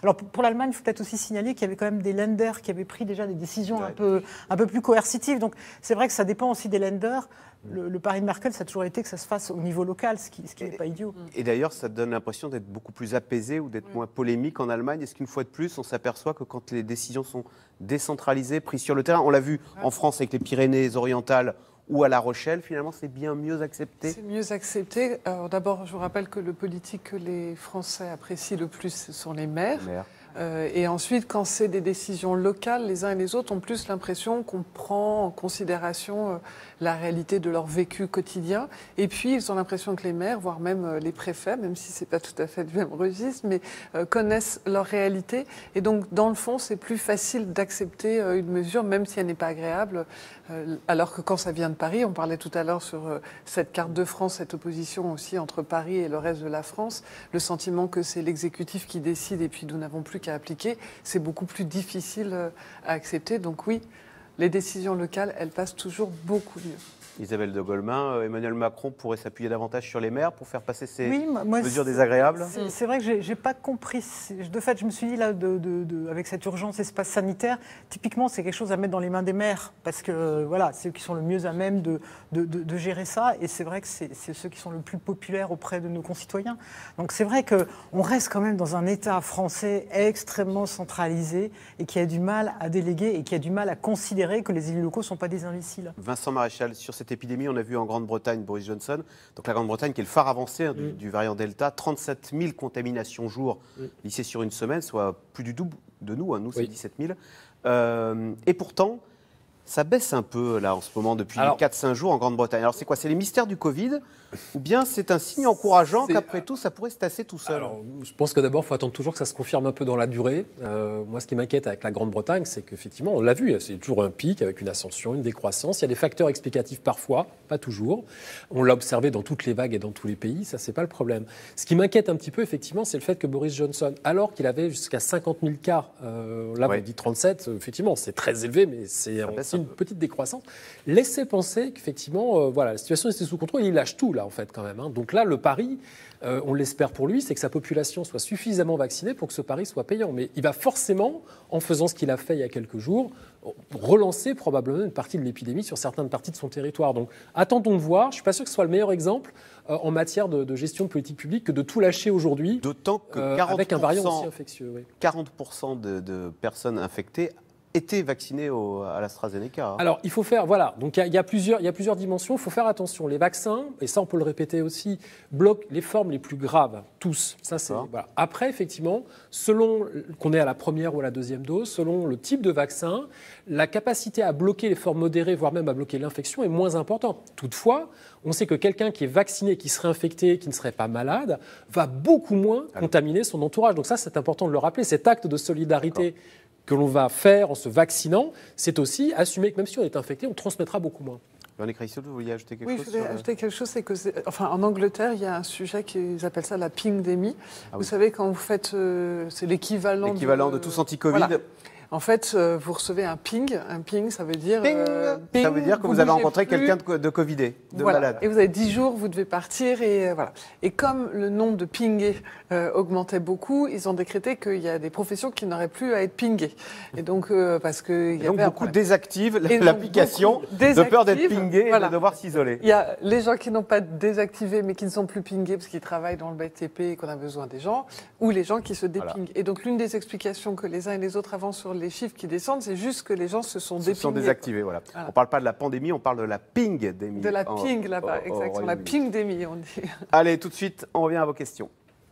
Alors pour, pour l'Allemagne, il faut peut-être aussi signaler qu'il y avait quand même des Länder qui avaient pris déjà des décisions Ouais. un peu, un peu plus coercitives. Donc c'est vrai que ça dépend aussi des Länder. Le, le pari de Merkel, ça a toujours été que ça se fasse au niveau local, ce qui, ce qui n'est pas idiot. Et d'ailleurs, ça donne l'impression d'être beaucoup plus apaisé ou d'être moins polémique en Allemagne. Est-ce qu'une fois de plus, on s'aperçoit que quand les décisions sont décentralisées, prises sur le terrain, on l'a vu en France avec les Pyrénées-Orientales ou à La Rochelle, finalement, c'est bien mieux accepté? C'est mieux accepté. Alors d'abord, je vous rappelle que le politique que les Français apprécient le plus, ce sont les maires. Maire. Euh, et ensuite, quand c'est des décisions locales, les uns et les autres ont plus l'impression qu'on prend en considération euh, la réalité de leur vécu quotidien. Et puis, ils ont l'impression que les maires, voire même euh, les préfets, même si c'est pas tout à fait du même registre, mais euh, connaissent leur réalité. Et donc, dans le fond, c'est plus facile d'accepter euh, une mesure, même si elle n'est pas agréable. Euh, alors que quand ça vient de Paris, on parlait tout à l'heure sur euh, cette carte de France, cette opposition aussi entre Paris et le reste de la France, le sentiment que c'est l'exécutif qui décide et puis nous n'avons plus qu'à appliquer, c'est beaucoup plus difficile euh, à accepter. Donc oui, les décisions locales, elles passent toujours beaucoup mieux. Isabelle de Golemin, euh, Emmanuel Macron pourrait s'appuyer davantage sur les maires pour faire passer ces Oui, moi, mesures désagréables? C'est c'est vrai que j'ai- j'ai pas compris. De fait, je me suis dit, là, de, de- de- avec cette urgence espace sanitaire, typiquement, c'est quelque chose à mettre dans les mains des maires, parce que euh, voilà, c'est eux qui sont le mieux à même de, de- de- de gérer ça, et c'est vrai que c'est c'est ceux qui sont le plus populaires auprès de nos concitoyens. Donc c'est vrai qu'on reste quand même dans un État français extrêmement centralisé, et qui a du mal à déléguer, et qui a du mal à considérer que les élus locaux ne sont pas des imbéciles. Vincent Maréchal, sur cette épidémie, on a vu en Grande-Bretagne Boris Johnson, donc la Grande-Bretagne qui est le phare avancé hein, du, Mm. du variant Delta, trente-sept mille contaminations jour Mm. lissées sur une semaine, soit plus du double de nous, hein, nous c'est Oui. dix-sept mille. Euh, et pourtant, ça baisse un peu là en ce moment depuis Alors- quatre cinq jours en Grande-Bretagne. Alors c'est quoi? C'est les mystères du Covid ou bien c'est un signe encourageant C'est- qu'après tout ça pourrait se tasser tout seul? Alors, je pense que d'abord, il faut attendre toujours que ça se confirme un peu dans la durée. Euh, moi, ce qui m'inquiète avec la Grande-Bretagne, c'est qu'effectivement, on l'a vu, c'est toujours un pic avec une ascension, une décroissance. Il y a des facteurs explicatifs parfois, pas toujours. On l'a observé dans toutes les vagues et dans tous les pays, ça, c'est pas le problème. Ce qui m'inquiète un petit peu, effectivement, c'est le fait que Boris Johnson, alors qu'il avait jusqu'à cinquante mille cas, euh, là, Ouais. vous dites trente-sept, euh, effectivement, c'est très élevé, mais c'est Ça baisse aussi un une peu. petite décroissance, laissait penser qu'effectivement, euh, voilà, la situation était sous contrôle. Il lâche tout, là, en fait, quand même. hein. Donc là, le pari, euh, on l'espère pour lui, c'est que sa population soit suffisamment vaccinée pour que ce pari soit payant. Mais il va forcément, en faisant ce qu'il a fait il y a quelques jours, relancer probablement une partie de l'épidémie sur certaines parties de son territoire. Donc attendons de voir. Je ne suis pas sûr que ce soit le meilleur exemple euh, en matière de, de gestion de politique publique que de tout lâcher aujourd'hui. D'autant que euh, quarante pour cent, avec un variant aussi infectieux. Oui. quarante pour cent de, de personnes infectées étaient vaccinées au- à l'AstraZeneca. hein. Alors, il faut faire, voilà, donc il y a- il y, a plusieurs- il y a plusieurs dimensions, il faut faire attention. Les vaccins, et ça on peut le répéter aussi, bloquent les formes les plus graves, tous. Ça, c'est, voilà. Après, effectivement, selon qu'on est à la première ou à la deuxième dose, selon le type de vaccin, la capacité à bloquer les formes modérées, voire même à bloquer l'infection, est moins importante. Toutefois, on sait que quelqu'un qui est vacciné, qui serait infecté, qui ne serait pas malade, va beaucoup moins contaminer son entourage. Donc ça, c'est important de le rappeler. Cet acte de solidarité que l'on va faire en se vaccinant, c'est aussi assumer que même si on est infecté, on transmettra beaucoup moins. Véronique Reissel, vous vouliez ajouter quelque Oui, chose je voulais sur le- ajouter quelque chose, c'est que, c'est- enfin, en Angleterre, il y a un sujet qu'ils appellent ça la pingdémie. Ah vous oui. savez, quand vous faites, euh, c'est l'équivalent, L'équivalent de tous anti-Covid. Voilà. En fait, euh, vous recevez un ping. Un ping, ça veut dire. Ping. euh, Ça ping, veut dire que vous avez bougez rencontré plus. quelqu'un de, co- de Covidé, de Voilà. malade. Et vous avez dix jours, vous devez partir et euh, voilà. Et comme le nombre de pingés euh, augmentait beaucoup, ils ont décrété qu'il y a des professions qui n'auraient plus à être pingées. Et donc euh, parce que il y Et donc avait un beaucoup problème. désactivent Et donc, l'application beaucoup de peur d'être désactivent, pingé voilà. et de devoir s'isoler. Il y a les gens qui n'ont pas désactivé mais qui ne sont plus pingés parce qu'ils travaillent dans le B T P et qu'on a besoin des gens, ou les gens qui se dépingent. Voilà. Et donc l'une des explications que les uns et les autres avancent sur les chiffres qui descendent, c'est juste que les gens se sont Se dépingés. sont désactivés, voilà. Voilà. On ne parle pas de la pandémie, on parle de la pingdémie. De la en- ping là-bas, au- au exactement. La Royaume-Uni. pingdémie, on dit. Allez, tout de suite, on revient à vos questions.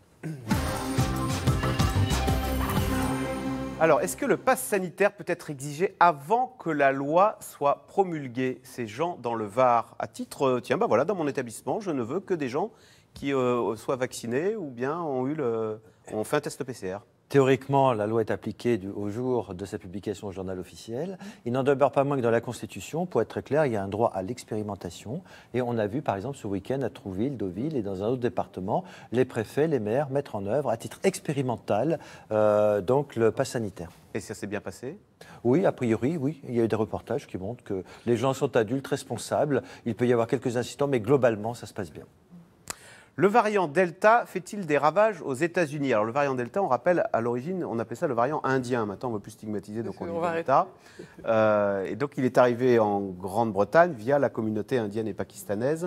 Alors, est-ce que le pass sanitaire peut être exigé avant que la loi soit promulguée? Ces gens dans le Var, à titre, euh, tiens, bah voilà, dans mon établissement, je ne veux que des gens qui euh, soient vaccinés ou bien ont, eu le, ont fait un test P C R. Théoriquement, la loi est appliquée du- au jour de sa publication au journal officiel. Il n'en demeure pas moins que dans la Constitution, pour être très clair, il y a un droit à l'expérimentation. Et on a vu, par exemple, ce week-end à Trouville, Deauville et dans un autre département, les préfets, les maires mettre en œuvre, à titre expérimental, euh, donc le pass sanitaire. Et ça s'est bien passé? Oui, a priori, oui. Il y a eu des reportages qui montrent que les gens sont adultes, responsables. Il peut y avoir quelques incidents, mais globalement, ça se passe bien. Le variant Delta fait-il des ravages aux États-Unis? Alors le variant Delta, on rappelle, à l'origine, on appelait ça le variant indien. Maintenant, on ne veut plus stigmatiser, donc on dit Delta. Euh, et donc il est arrivé en Grande-Bretagne via la communauté indienne et pakistanaise.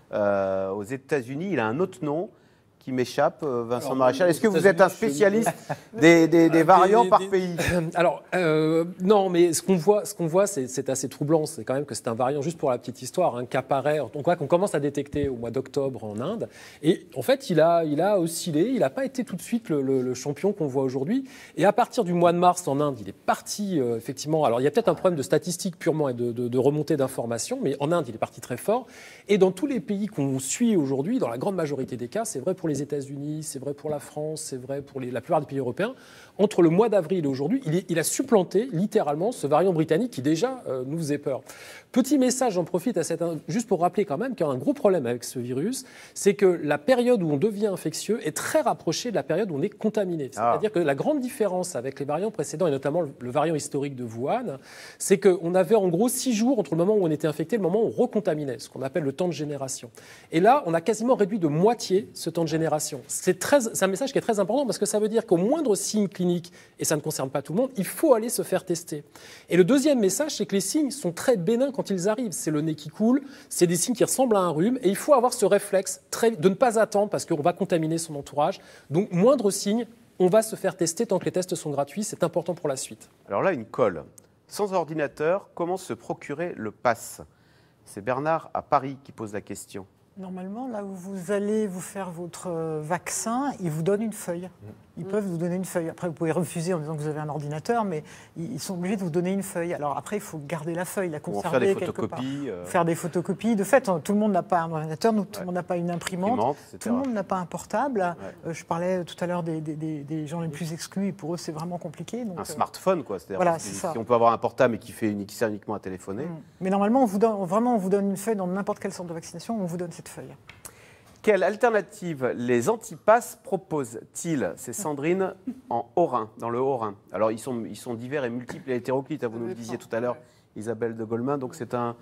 Euh, aux États-Unis, il a un autre nom qui m'échappe, Vincent Alors, Maréchal. Est-ce que vous êtes un spécialiste des, des, des variants des, par des, pays? Alors, euh, non, mais ce qu'on voit, ce qu'on voit, c'est assez troublant. C'est quand même que c'est un variant, juste pour la petite histoire, hein, qu'apparaît, on voit qu'on commence à détecter au mois d'octobre en Inde. Et en fait, il a, il a oscillé. Il n'a pas été tout de suite le, le, le champion qu'on voit aujourd'hui. Et à partir du mois de mars en Inde, il est parti, euh, effectivement. Alors, il y a peut-être un problème de statistique purement et de, de, de remontée d'informations, mais en Inde, il est parti très fort. Et dans tous les pays qu'on suit aujourd'hui, dans la grande majorité des cas, c'est vrai pour les États-Unis, c'est vrai pour la France, c'est vrai pour les, la plupart des pays européens. Entre le mois d'avril et aujourd'hui, il, il a supplanté littéralement ce variant britannique qui déjà euh, nous faisait peur. Petit message, j'en profite à cette, juste pour rappeler quand même qu'il y a un gros problème avec ce virus, c'est que la période où on devient infectieux est très rapprochée de la période où on est contaminé. C'est-à-dire ah. que la grande différence avec les variants précédents, et notamment le, le variant historique de Wuhan, c'est qu'on avait en gros six jours entre le moment où on était infecté et le moment où on recontaminait, ce qu'on appelle le temps de génération. Et là, on a quasiment réduit de moitié ce temps de génération. C'est un message qui est très important parce que ça veut dire qu'au moindre signe clinique, et ça ne concerne pas tout le monde, il faut aller se faire tester. Et le deuxième message, c'est que les signes sont très bénins quand ils arrivent. C'est le nez qui coule, c'est des signes qui ressemblent à un rhume, et il faut avoir ce réflexe très, de ne pas attendre parce qu'on va contaminer son entourage. Donc, moindre signe, on va se faire tester tant que les tests sont gratuits. C'est important pour la suite. Alors là, une colle. Sans ordinateur, comment se procurer le pass? C'est Bernard à Paris qui pose la question. Normalement, là où vous allez vous faire votre vaccin, ils vous donnent une feuille. Ils peuvent vous donner une feuille. Après, vous pouvez refuser en disant que vous avez un ordinateur, mais ils sont obligés de vous donner une feuille. Alors après, il faut garder la feuille, la conserver faire des quelque photocopies, part. Euh... Faire des photocopies. De fait, tout le monde n'a pas un ordinateur, tout le monde n'a pas une imprimante, imprimante tout le monde n'a pas un portable. Ouais. Euh, je parlais tout à l'heure des, des, des, des gens les plus exclus, et pour eux, c'est vraiment compliqué. Donc, un euh... smartphone, quoi. Voilà, si, ça. si on peut avoir un portable et qui, fait, qui sert uniquement à téléphoner. Mmh. Mais normalement, on vous donne, vraiment, on vous donne une feuille dans n'importe quel centre de vaccination, on vous donne cette feuille. Quelle alternative les antipasses proposent-ils? C'est Sandrine en Haut-Rhin, dans le Haut-Rhin. Alors, ils sont, ils sont divers et multiples et hétéroclites, vous nous le disiez tout à l'heure, Isabelle de Golemin. Donc, c'est un...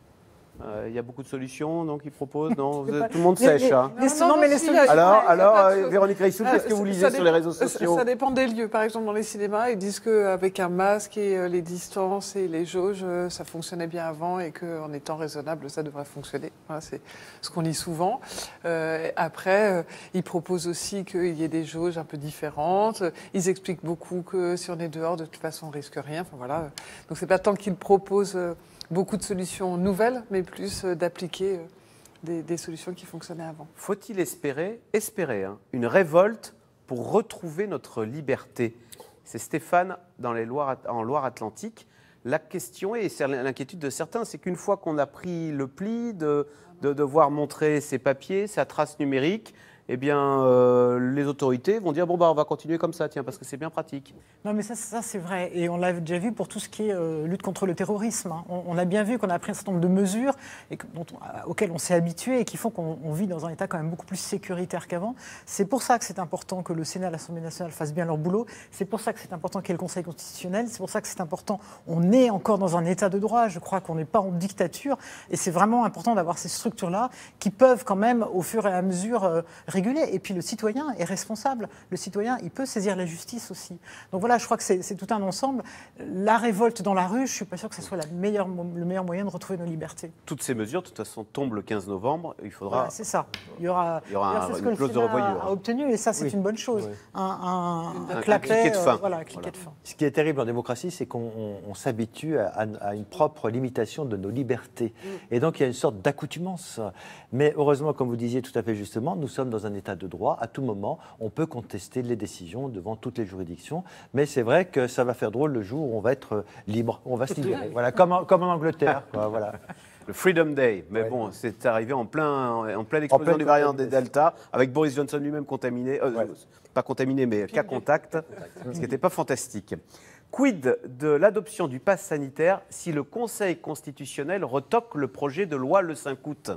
Il euh, y a beaucoup de solutions, donc ils proposent. Non, vous, tout le monde sèche. Les, hein. les, non, non, mais les solutions. Alors, alors euh, Véronique Reissoul, qu'est-ce que vous lisez sur les réseaux sociaux? Ça dépend des lieux. Par exemple, dans les cinémas, ils disent qu'avec un masque et euh, les distances et les jauges, euh, ça fonctionnait bien avant et qu'en étant raisonnable, ça devrait fonctionner. Voilà, c'est ce qu'on lit souvent. Euh, après, euh, ils proposent aussi qu'il y ait des jauges un peu différentes. Ils expliquent beaucoup que si on est dehors, de toute façon, on risque rien. Enfin, voilà. Donc, c'est pas tant qu'ils proposent euh, beaucoup de solutions nouvelles, mais plus euh, d'appliquer euh, des, des solutions qui fonctionnaient avant. Faut-il espérer, espérer hein, une révolte pour retrouver notre liberté? C'est Stéphane dans les Loire, en Loire-Atlantique. La question, et c'est l'inquiétude de certains, c'est qu'une fois qu'on a pris le pli de, de devoir montrer ses papiers, sa trace numérique, eh bien, euh, les autorités vont dire bon bah on va continuer comme ça, tiens, parce que c'est bien pratique. Non, mais ça, ça c'est vrai, et on l'a déjà vu pour tout ce qui est euh, lutte contre le terrorisme. Hein. On, on a bien vu qu'on a pris un certain nombre de mesures et que, dont on, auxquelles on s'est habitué et qui font qu'on vit dans un état quand même beaucoup plus sécuritaire qu'avant. C'est pour ça que c'est important que le Sénat et l'Assemblée nationale fassent bien leur boulot. C'est pour ça que c'est important qu'il y ait le Conseil constitutionnel. C'est pour ça que c'est important. On est encore dans un état de droit. Je crois qu'on n'est pas en dictature, et c'est vraiment important d'avoir ces structures-là qui peuvent quand même, au fur et à mesure, euh, réguler. Et puis le citoyen est responsable. Le citoyen, il peut saisir la justice aussi. Donc voilà, je crois que c'est tout un ensemble. La révolte dans la rue, je ne suis pas sûr que ce soit la meilleure, le meilleur moyen de retrouver nos libertés. Toutes ces mesures, de toute façon, tombent le quinze novembre. Il faudra. Voilà, c'est ça. Il y aura, il y aura un, ce une clause de revoyure. A obtenu, et ça, c'est oui. une bonne chose. Oui. Un, un, un, un, claquet, un cliquet de fin. Euh, voilà, un cliquet voilà. de fin. Ce qui est terrible en démocratie, c'est qu'on s'habitue à, à une propre limitation de nos libertés. Mm. Et donc, il y a une sorte d'accoutumance. Mais heureusement, comme vous disiez tout à fait justement, nous sommes dans un état de droit. À tout moment, on peut contester les décisions devant toutes les juridictions. Mais c'est vrai que ça va faire drôle le jour où on va être libre, on va se libérer. Voilà, comme en, comme en Angleterre. Quoi, voilà. Le Freedom Day. Mais ouais. bon, c'est arrivé en plein, en pleine explosion du variant des Delta, avec Boris Johnson lui-même contaminé, euh, ouais. pas contaminé, mais cas contact, ce qui n'était pas fantastique. Quid de l'adoption du pass sanitaire si le Conseil constitutionnel retoque le projet de loi le cinq août?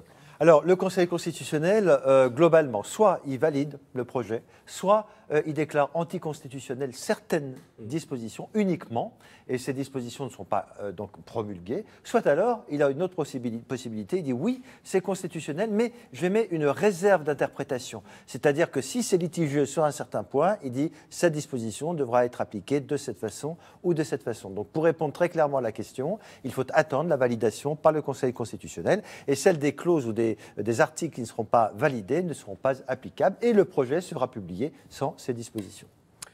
Alors, le Conseil constitutionnel, euh, globalement, soit il valide le projet, soit euh, il déclare anticonstitutionnel certaines dispositions uniquement, et ces dispositions ne sont pas euh, donc promulguées, soit alors il a une autre possibilité, possibilité, il dit oui, c'est constitutionnel, mais je mets une réserve d'interprétation. C'est-à-dire que si c'est litigieux sur un certain point, il dit cette disposition devra être appliquée de cette façon ou de cette façon. Donc, pour répondre très clairement à la question, il faut attendre la validation par le Conseil constitutionnel, et celle des clauses ou des, des articles qui ne seront pas validés ne seront pas applicables, et le projet sera publié sans ces dispositions.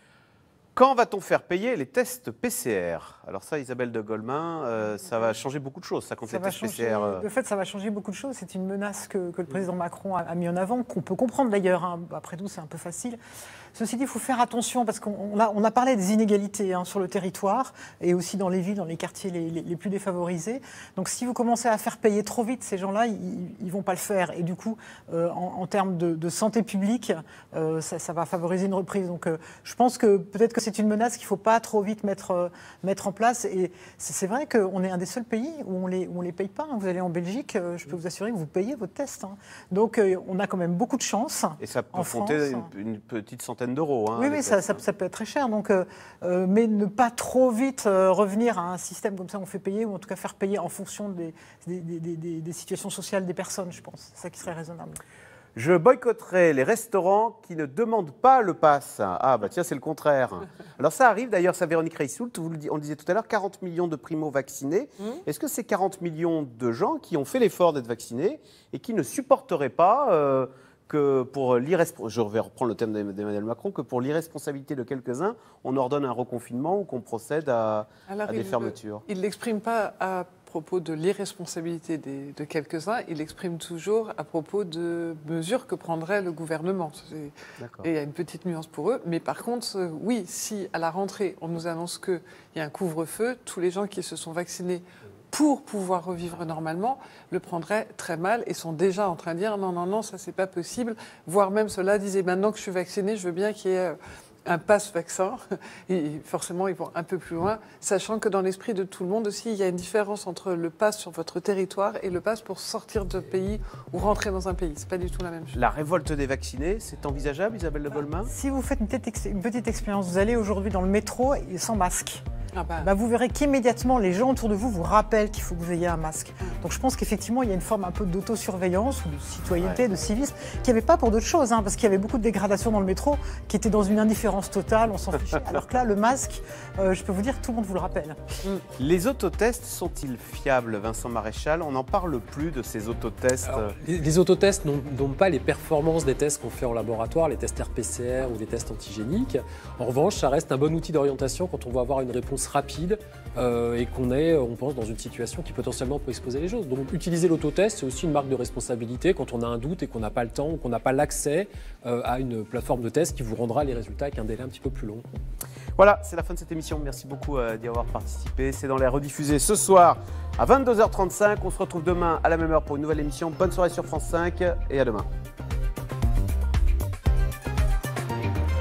Quand va-t-on faire payer les tests P C R? Alors ça, Isabelle de Golemin, euh, ça va changer beaucoup de choses, ça, contre ça les va tests changer, P C R. Euh... De fait, ça va changer beaucoup de choses. C'est une menace que, que le président Macron a, a mis en avant, qu'on peut comprendre d'ailleurs. Hein. Après tout, c'est un peu facile. Ceci dit, il faut faire attention parce qu'on a, on a parlé des inégalités hein, sur le territoire et aussi dans les villes, dans les quartiers les, les, les plus défavorisés. Donc si vous commencez à faire payer trop vite ces gens-là, ils ne vont pas le faire. Et du coup, euh, en, en termes de, de santé publique, euh, ça, ça va favoriser une reprise. Donc euh, je pense que peut-être que c'est une menace qu'il ne faut pas trop vite mettre, euh, mettre en place. Et c'est, c'est vrai qu'on est un des seuls pays où on les, ne les paye pas. Hein. Vous allez en Belgique, euh, je peux vous assurer que vous payez votre test. Hein. Donc euh, on a quand même beaucoup de chance. Et ça peut compter une, une petite centaine d'euros. Hein, oui, oui, ça, ça, ça peut être très cher. Donc, euh, euh, mais ne pas trop vite euh, revenir à un système comme ça, on fait payer, ou en tout cas faire payer en fonction des, des, des, des, des situations sociales des personnes, je pense. C'est ça qui serait raisonnable. Je boycotterai les restaurants qui ne demandent pas le pass. Ah, bah tiens, c'est le contraire. Alors ça arrive, d'ailleurs, ça Véronique Reissoult, vous le, on le disait tout à l'heure, quarante millions de primo-vaccinés. Mmh. Est-ce que c'est quarante millions de gens qui ont fait l'effort d'être vaccinés et qui ne supporteraient pas... Euh, que pour l'irresponsabilité, je vais reprendre le thème d'Emmanuel Macron, que pour l'irresponsabilité de quelques-uns, on ordonne un reconfinement ou qu'on procède à, Alors, à des il fermetures. Il ne l'exprime pas à propos de l'irresponsabilité des, de quelques-uns, il l'exprime toujours à propos de mesures que prendrait le gouvernement. Et il y a une petite nuance pour eux. Mais par contre, oui, si à la rentrée, on nous annonce qu'il y a un couvre-feu, tous les gens qui se sont vaccinés pour pouvoir revivre normalement, le prendraient très mal et sont déjà en train de dire non, non, non, ça c'est pas possible. Voire même ceux-là disaient maintenant que je suis vacciné, je veux bien qu'il y ait un pass vaccin. Et forcément, ils vont un peu plus loin, sachant que dans l'esprit de tout le monde aussi, il y a une différence entre le pass sur votre territoire et le pass pour sortir de pays ou rentrer dans un pays. C'est pas du tout la même chose. La révolte des vaccinés, c'est envisageable, Isabelle de Golemin? Si vous faites une petite, une petite expérience, vous allez aujourd'hui dans le métro sans masque. Ah bah. Bah vous verrez qu'immédiatement, les gens autour de vous vous rappellent qu'il faut que vous ayez un masque. Donc je pense qu'effectivement, il y a une forme un peu d'autosurveillance ou de citoyenneté, ouais. de civisme, qu'il n'y avait pas pour d'autres choses, hein, parce qu'il y avait beaucoup de dégradation dans le métro, qui était dans une indifférence totale, on s'en fichait. Alors que là, le masque, euh, je peux vous dire que tout le monde vous le rappelle. Les autotests sont-ils fiables, Vincent Maréchal? On n'en parle plus de ces autotests. Alors, les, les autotests n'ont pas les performances des tests qu'on fait en laboratoire, les tests R P C R ou les tests antigéniques. En revanche, ça reste un bon outil d'orientation quand on veut avoir une réponse rapide euh, et qu'on est, on pense, dans une situation qui potentiellement peut exposer les choses. Donc utiliser l'autotest, c'est aussi une marque de responsabilité quand on a un doute et qu'on n'a pas le temps ou qu'on n'a pas l'accès euh, à une plateforme de test qui vous rendra les résultats avec un délai un petit peu plus long. Voilà, c'est la fin de cette émission. Merci beaucoup euh, d'y avoir participé. C'est dans les rediffusés ce soir à vingt-deux heures trente-cinq. On se retrouve demain à la même heure pour une nouvelle émission. Bonne soirée sur France cinq et à demain.